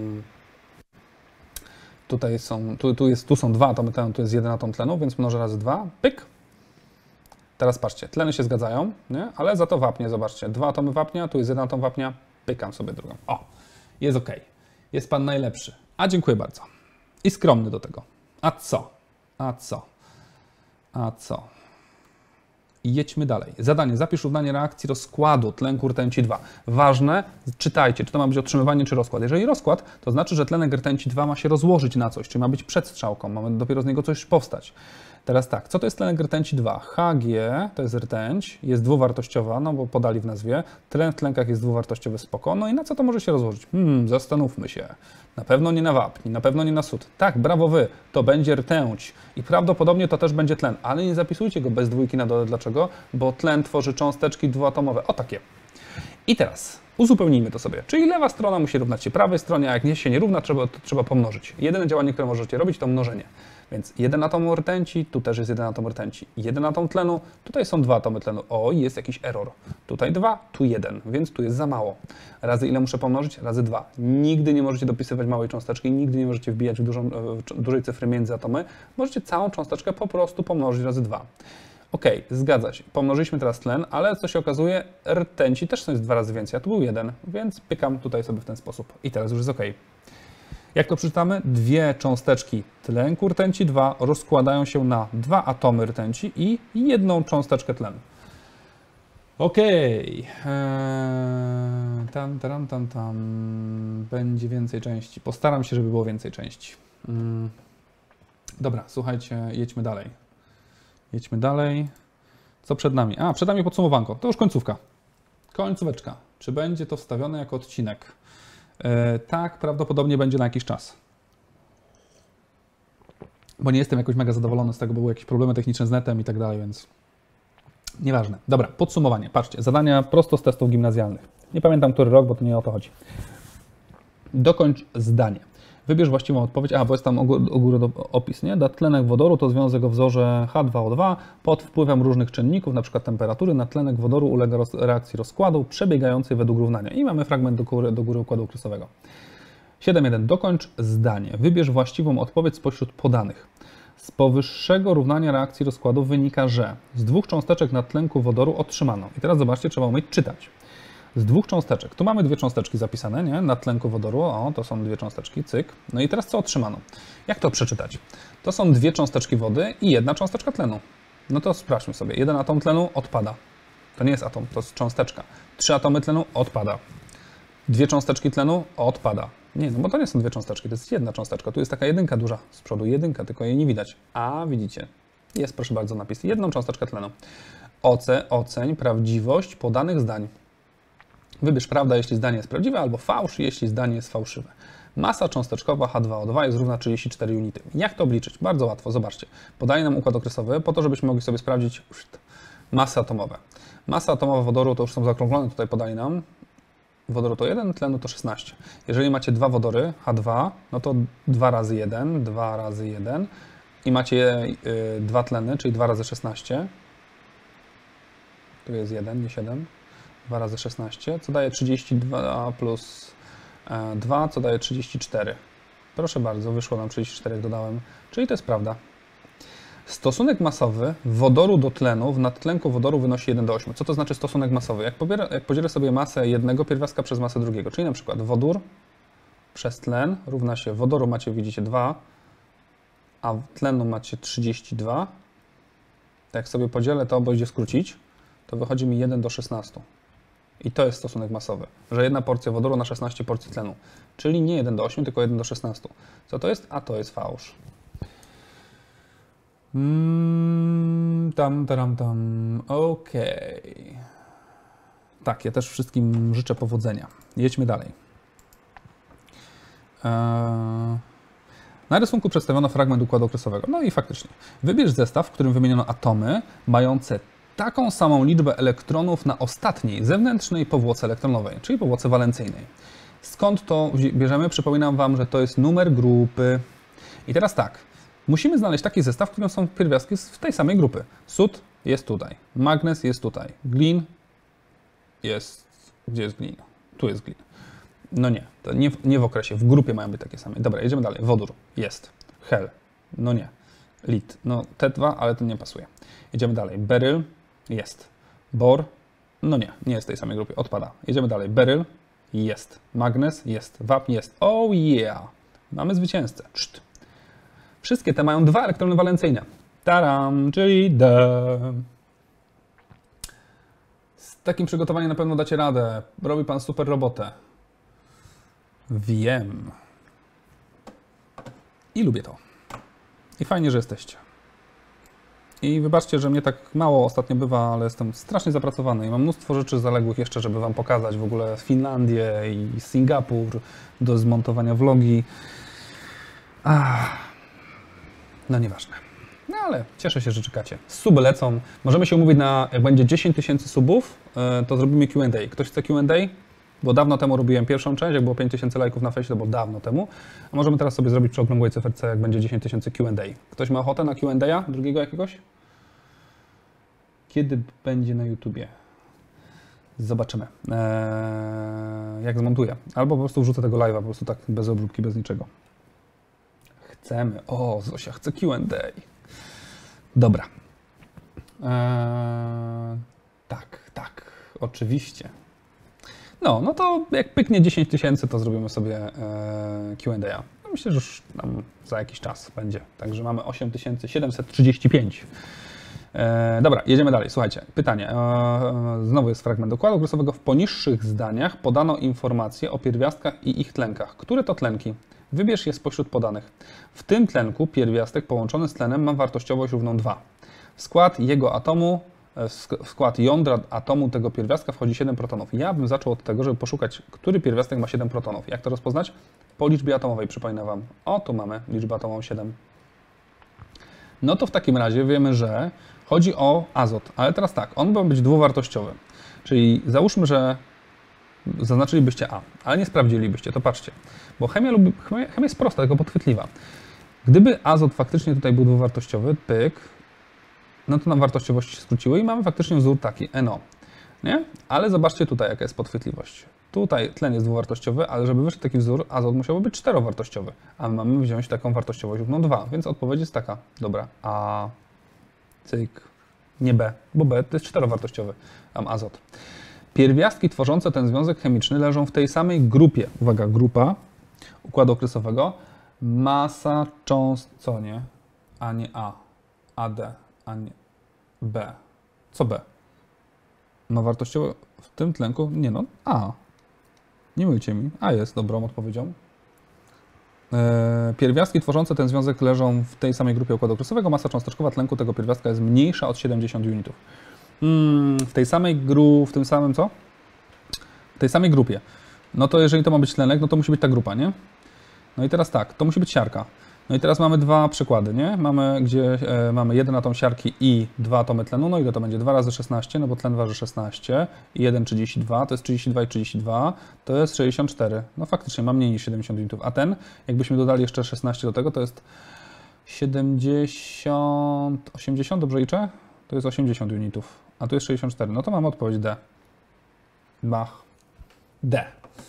tutaj są, tu, tu, jest, tu są dwa atomy tlenu, tu jest jeden atom tlenu, więc mnożę razy dwa, pyk. Teraz patrzcie, tleny się zgadzają, nie? Ale za to wapnie, zobaczcie, dwa atomy wapnia, tu jest jeden atom wapnia, pykam sobie drugą. O, jest ok, jest Pan najlepszy. A dziękuję bardzo. I skromny do tego. A co? A co? A co? I jedźmy dalej. Zadanie. Zapisz równanie reakcji rozkładu tlenku rtęci dwa. Ważne, czytajcie, czy to ma być otrzymywanie, czy rozkład. Jeżeli rozkład, to znaczy, że tlenek rtęci dwa ma się rozłożyć na coś, czyli ma być przed strzałką, mamy dopiero z niego coś powstać. Teraz tak, co to jest tlenek rtęci dwa? Hg to jest rtęć, jest dwuwartościowa, no bo podali w nazwie. Tlen w tlenkach jest dwuwartościowy, spoko. No i na co to może się rozłożyć? Hmm, zastanówmy się. Na pewno nie na wapń, na pewno nie na sód. Tak, brawo wy, to będzie rtęć i prawdopodobnie to też będzie tlen, ale nie zapisujcie go bez dwójki na dole. Dlaczego? Bo tlen tworzy cząsteczki dwuatomowe. O takie. I teraz uzupełnijmy to sobie. Czyli lewa strona musi równać się prawej stronie, a jak nie się nie równa, trzeba, to trzeba pomnożyć. Jedyne działanie, które możecie robić, to mnożenie. Więc jeden atom rtęci, tu też jest jeden atom rtęci. Jeden atom tlenu, tutaj są dwa atomy tlenu. O, jest jakiś error. Tutaj dwa, tu jeden, więc tu jest za mało. Razy ile muszę pomnożyć? Razy dwa. Nigdy nie możecie dopisywać małej cząsteczki, nigdy nie możecie wbijać w dużą, w dużej cyfry między atomy. Możecie całą cząsteczkę po prostu pomnożyć razy dwa. Ok, zgadza się. Pomnożyliśmy teraz tlen, ale co się okazuje, rtęci też są jest dwa razy więcej, a tu był jeden, więc pykam tutaj sobie w ten sposób. I teraz już jest ok. Jak to przeczytamy? Dwie cząsteczki tlenku rtęci dwa rozkładają się na dwa atomy rtęci i jedną cząsteczkę tlenu. Ok. Eee, tam, tam, tam, tam. Będzie więcej części. Postaram się, żeby było więcej części. Hmm. Dobra, słuchajcie, jedźmy dalej. Jedźmy dalej. Co przed nami? A, przed nami podsumowanko. To już końcówka. Końcóweczka. Czy będzie to wstawione jako odcinek? E, tak, prawdopodobnie będzie na jakiś czas. Bo nie jestem jakoś mega zadowolony z tego, bo były jakieś problemy techniczne z netem i tak dalej, więc nieważne. Dobra, podsumowanie. Patrzcie, zadania prosto z testów gimnazjalnych. Nie pamiętam, który rok, bo to nie o to chodzi. Dokończ zdanie. Wybierz właściwą odpowiedź, a bo jest tam u góry opis, nie? Tlenek wodoru to związek o wzorze H dwa O dwa pod wpływem różnych czynników, np. temperatury, na tlenek wodoru ulega roz, reakcji rozkładu przebiegającej według równania. I mamy fragment do góry, do góry układu okresowego. siedem jeden. Dokończ zdanie. Wybierz właściwą odpowiedź spośród podanych. Z powyższego równania reakcji rozkładu wynika, że z dwóch cząsteczek na tlenku wodoru otrzymano. I teraz zobaczcie, trzeba umieć czytać. Z dwóch cząsteczek. Tu mamy dwie cząsteczki zapisane, nie? Na tlenku wodoru. O, to są dwie cząsteczki, cyk. No i teraz co otrzymano? Jak to przeczytać? To są dwie cząsteczki wody i jedna cząsteczka tlenu. No to sprawdźmy sobie. Jeden atom tlenu odpada. To nie jest atom, to jest cząsteczka. Trzy atomy tlenu odpada. Dwie cząsteczki tlenu odpada. Nie, no bo to nie są dwie cząsteczki, to jest jedna cząsteczka. Tu jest taka jedynka duża z przodu, jedynka, tylko jej nie widać. A widzicie, jest proszę bardzo napis. Jedną cząsteczkę tlenu. Oce, oceń prawdziwość podanych zdań. Wybierz prawda, jeśli zdanie jest prawdziwe, albo fałsz, jeśli zdanie jest fałszywe. Masa cząsteczkowa H dwa O dwa jest równa trzydzieści cztery unity. Jak to obliczyć? Bardzo łatwo, zobaczcie. Podaje nam układ okresowy po to, żebyśmy mogli sobie sprawdzić masy atomowe. Masa atomowa wodoru to już są zaokrąglone, tutaj podali nam. Wodoru to jeden, tlenu to szesnaście. Jeżeli macie dwa wodory, H dwa, no to dwa razy jeden, dwa razy jeden i macie dwa tleny, czyli dwa razy szesnaście. Tu jest jeden, nie siedem. dwa razy szesnaście, co daje trzydzieści dwa plus dwa, co daje trzydzieści cztery. Proszę bardzo, wyszło nam trzydzieści cztery, jak dodałem, czyli to jest prawda. Stosunek masowy wodoru do tlenu w nadtlenku wodoru wynosi jeden do ośmiu. Co to znaczy stosunek masowy? Jak, pobiera, jak podzielę sobie masę jednego pierwiastka przez masę drugiego, czyli na przykład wodór przez tlen równa się, wodoru macie, widzicie, dwa, a tlenu macie trzydzieści dwa. Jak sobie podzielę to, bo idzie skrócić, to wychodzi mi jeden do szesnastu. I to jest stosunek masowy, że jedna porcja wodoru na szesnaście porcji tlenu. Czyli nie jeden do ośmiu, tylko jeden do szesnastu. Co to jest? A to jest fałsz. Mm, tam, tam, tam. Okej. Okay. Tak, ja też wszystkim życzę powodzenia. Jedźmy dalej. Eee... Na rysunku przedstawiono fragment układu okresowego. No i faktycznie. Wybierz zestaw, w którym wymieniono atomy mające taką samą liczbę elektronów na ostatniej, zewnętrznej powłoce elektronowej, czyli powłoce walencyjnej. Skąd to bierzemy? Przypominam Wam, że to jest numer grupy. I teraz tak. Musimy znaleźć taki zestaw, w którym są pierwiastki w tej samej grupy. Sód jest tutaj, magnez jest tutaj, glin jest... Gdzie jest glin? Tu jest glin. No nie, to nie, nie w okresie, w grupie mają być takie same. Dobra, jedziemy dalej. Wodór jest, hel, no nie, lit, no te dwa, ale to nie pasuje. Jedziemy dalej. Beryl jest, bor, no nie, nie jest w tej samej grupie, odpada. Jedziemy dalej. Beryl jest, magnez jest, wapń jest, oh yeah, mamy zwycięzcę. Czt. Wszystkie te mają dwa elektrony walencyjne. Taram, czyli D. Z takim przygotowaniem na pewno dacie radę. Robi Pan super robotę. Wiem. I lubię to. I fajnie, że jesteście. I wybaczcie, że mnie tak mało ostatnio bywa, ale jestem strasznie zapracowany i mam mnóstwo rzeczy zaległych jeszcze, żeby Wam pokazać. W ogóle Finlandię i Singapur do zmontowania vlogi. Ach. No nieważne. No ale cieszę się, że czekacie. Suby lecą. Możemy się umówić na, jak będzie dziesięć tysięcy subów, to zrobimy Q and A. Ktoś chce Q and A? Bo dawno temu robiłem pierwszą część, jak było pięć tysięcy lajków na fejsie, to było dawno temu. A możemy teraz sobie zrobić przy okrągłej cyferce, jak będzie dziesięć tysięcy Q and A. Ktoś ma ochotę na Q and A? Drugiego jakiegoś? Kiedy będzie na YouTubie? Zobaczymy, eee, jak zmontuję. Albo po prostu wrzucę tego live'a, po prostu tak bez obróbki, bez niczego. Chcemy. O, Zosia chce Q and A. Dobra. Eee, tak, tak, oczywiście. No, no to jak pyknie dziesięć tysięcy, to zrobimy sobie e, Q and A. No myślę, że już tam za jakiś czas będzie. Także mamy osiem tysięcy siedemset trzydzieści pięć. E, dobra, jedziemy dalej. Słuchajcie, pytanie. E, znowu jest fragment układu okresowego. W poniższych zdaniach podano informacje o pierwiastkach i ich tlenkach. Które to tlenki? Wybierz je spośród podanych. W tym tlenku pierwiastek połączony z tlenem ma wartościowość równą dwa. W skład jego atomu, w skład jądra atomu tego pierwiastka wchodzi siedem protonów. Ja bym zaczął od tego, żeby poszukać, który pierwiastek ma siedem protonów. Jak to rozpoznać? Po liczbie atomowej, przypominam Wam. O, tu mamy liczbę atomową siedem. No to w takim razie wiemy, że chodzi o azot. Ale teraz tak, on ma być dwuwartościowy. Czyli załóżmy, że zaznaczylibyście A, ale nie sprawdzilibyście, to patrzcie. Bo chemia, lubi, chemia, chemia jest prosta, tylko podchwytliwa. Gdyby azot faktycznie tutaj był dwuwartościowy, pyk, no to nam wartościowości się skróciły i mamy faktycznie wzór taki N O. Nie? Ale zobaczcie tutaj, jaka jest podchwytliwość. Tutaj tlen jest dwuwartościowy, ale żeby wyszedł taki wzór, azot musiałby być czterowartościowy. A my mamy wziąć taką wartościowość równą dwa, więc odpowiedź jest taka. Dobra, A, cyk, nie B, bo B to jest czterowartościowy, tam azot. Pierwiastki tworzące ten związek chemiczny leżą w tej samej grupie, uwaga, grupa układu okresowego, masa cząstek, co nie, a nie A, A D, a nie B. Co B? No wartościowo w tym tlenku, nie no, A. Nie mylcie mi, A jest dobrą odpowiedzią. E, pierwiastki tworzące ten związek leżą w tej samej grupie układu okresowego, masa cząsteczkowa tlenku tego pierwiastka jest mniejsza od siedemdziesięciu unitów. Hmm, w tej samej gru, w tym samym co? W tej samej grupie. No to jeżeli to ma być tlenek, no to musi być ta grupa, nie? No i teraz tak, to musi być siarka. No i teraz mamy dwa przykłady, nie? Mamy, gdzie e, mamy jeden atom siarki i dwa atomy tlenu, no ile to będzie? dwa razy szesnaście, no bo tlen waży szesnaście i jeden trzydzieści dwa, to jest trzydzieści dwa i trzydzieści dwa, to jest sześćdziesiąt cztery. No faktycznie ma mniej niż siedemdziesiąt unitów, a ten, jakbyśmy dodali jeszcze szesnaście do tego, to jest siedemdziesiąt, osiemdziesiąt, dobrze liczę? To jest osiemdziesiąt unitów, a tu jest sześćdziesiąt cztery, no to mamy odpowiedź D. Bach, D.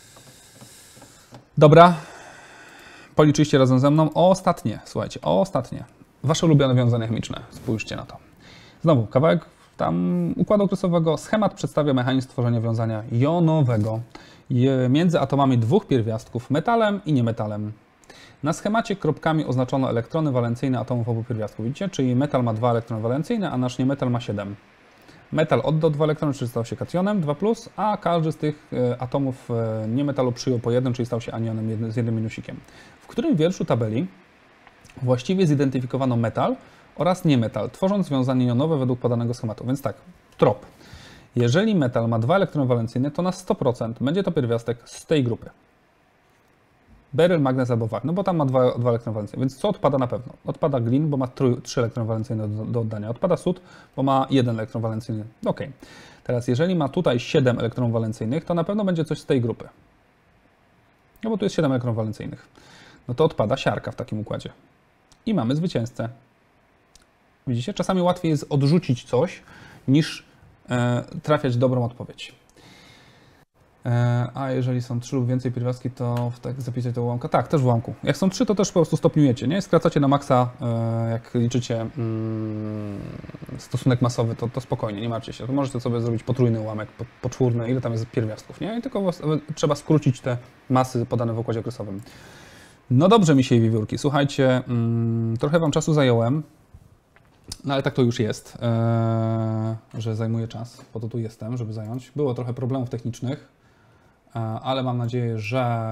Dobra. Policzyliście razem ze mną. Ostatnie, słuchajcie, ostatnie. Wasze ulubione wiązania chemiczne. Spójrzcie na to. Znowu, kawałek tam układu okresowego. Schemat przedstawia mechanizm tworzenia wiązania jonowego między atomami dwóch pierwiastków, metalem i niemetalem. Na schemacie kropkami oznaczono elektrony walencyjne atomów obu pierwiastków. Widzicie? Czyli metal ma dwa elektrony walencyjne, a nasz niemetal ma siedem. Metal oddał dwa elektrony, czyli stał się kationem, dwa plus, a każdy z tych atomów niemetalu przyjął po jeden, czyli stał się anionem z jednym minusikiem. W którym wierszu tabeli właściwie zidentyfikowano metal oraz niemetal, tworząc związanie jonowe według podanego schematu. Więc tak, trop. Jeżeli metal ma dwa elektrony walencyjne, to na sto procent będzie to pierwiastek z tej grupy. Beryl, magnez albo wapń, no bo tam ma dwa, dwa elektrony walencyjne. Więc co odpada na pewno? Odpada glin, bo ma trzy elektrony walencyjne do, do oddania. Odpada sód, bo ma jeden elektron walencyjny. Ok. Teraz jeżeli ma tutaj siedem elektronów walencyjnych, to na pewno będzie coś z tej grupy. No bo tu jest siedem elektronów walencyjnych. No to odpada siarka w takim układzie. I mamy zwycięzcę. Widzicie? Czasami łatwiej jest odrzucić coś, niż e, trafiać dobrą odpowiedź. E, a jeżeli są trzy lub więcej pierwiastki, to tak zapisać do ułamka. Tak, też w ułamku. Jak są trzy, to też po prostu stopniujecie, nie? Skracacie na maksa, e, jak liczycie mm, stosunek masowy, to, to spokojnie, nie martwcie się. To możecie sobie zrobić potrójny ułamek, po, poczwórny, ile tam jest pierwiastków, nie? I tylko was, trzeba skrócić te masy podane w układzie okresowym. No dobrze, misiej wiewiórki. Słuchajcie, mm, trochę wam czasu zająłem. No ale tak to już jest, eee, że zajmuje czas, po to tu jestem, żeby zająć. Było trochę problemów technicznych, e, ale mam nadzieję, że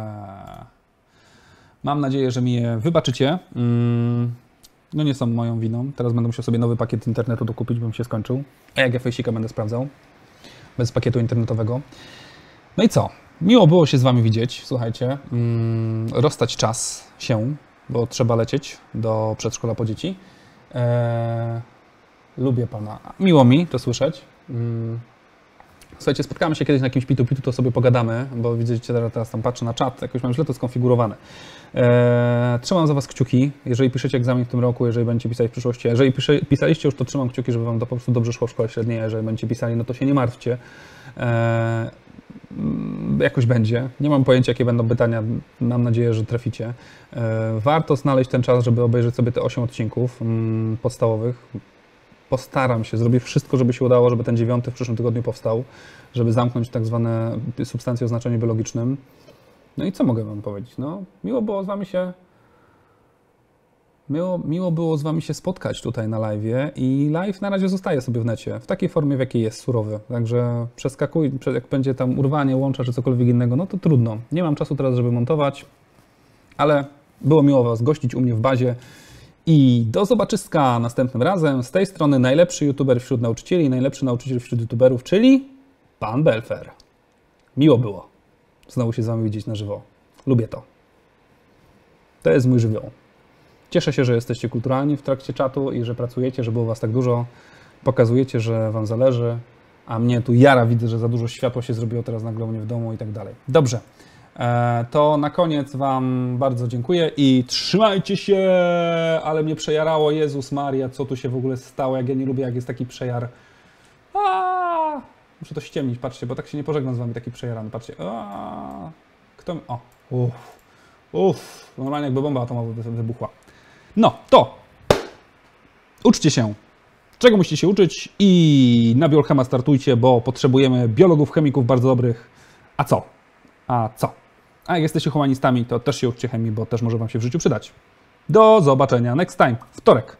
mam nadzieję, że mi je wybaczycie. Mm, no nie są moją winą. Teraz będę musiał sobie nowy pakiet internetu dokupić, bym się skończył. A jak ja fejsika będę sprawdzał, bez pakietu internetowego. No i co? Miło było się z wami widzieć, słuchajcie. Mm, rozstać czas się, bo trzeba lecieć do przedszkola po dzieci. Eee, lubię pana. Miło mi to słyszeć. Mm. Słuchajcie, spotkamy się kiedyś na jakimś pitu-pitu, to sobie pogadamy, bo widzicie, teraz, teraz tam patrzę na czat, jakoś mam źle to skonfigurowane. Eee, trzymam za was kciuki, jeżeli piszecie egzamin w tym roku, jeżeli będziecie pisać w przyszłości. Jeżeli pisze, pisaliście już, to trzymam kciuki, żeby wam to po prostu dobrze szło w szkole średniej, a jeżeli będziecie pisali, no to się nie martwcie. Eee, jakoś będzie. Nie mam pojęcia, jakie będą pytania. Mam nadzieję, że traficie. Warto znaleźć ten czas, żeby obejrzeć sobie te osiem odcinków podstawowych. Postaram się, zrobię wszystko, żeby się udało, żeby ten dziewiąty w przyszłym tygodniu powstał, żeby zamknąć tak zwane substancje o znaczeniu biologicznym. No i co mogę wam powiedzieć? No, miło było z wami się Miło, miło było z wami się spotkać tutaj na live'ie i live na razie zostaje sobie w necie, w takiej formie, w jakiej jest, surowy. Także przeskakuj, jak będzie tam urwanie, łącza czy cokolwiek innego, no to trudno. Nie mam czasu teraz, żeby montować, ale było miło was gościć u mnie w bazie i do zobaczyska następnym razem. Z tej strony najlepszy youtuber wśród nauczycieli, najlepszy nauczyciel wśród youtuberów, czyli pan Belfer. Miło było znowu się z wami widzieć na żywo. Lubię to. To jest mój żywioł. Cieszę się, że jesteście kulturalni w trakcie czatu i że pracujecie, że było was tak dużo. Pokazujecie, że wam zależy, a mnie tu jara, widzę, że za dużo światła się zrobiło teraz nagle u mnie w domu i tak dalej. Dobrze, to na koniec wam bardzo dziękuję i trzymajcie się, ale mnie przejarało, Jezus Maria, co tu się w ogóle stało, jak ja nie lubię, jak jest taki przejar. Aaaa! Muszę to ściemnić, patrzcie, bo tak się nie pożegnam z wami, taki przejarany, patrzcie. Aaaa! Kto mi... O, uff, uff, normalnie jakby bomba atomowa wybuchła. No, to uczcie się, czego musicie się uczyć i na Biolchema startujcie, bo potrzebujemy biologów, chemików bardzo dobrych. A co? A co? A jak jesteście humanistami, to też się uczcie chemii, bo też może wam się w życiu przydać. Do zobaczenia next time, wtorek.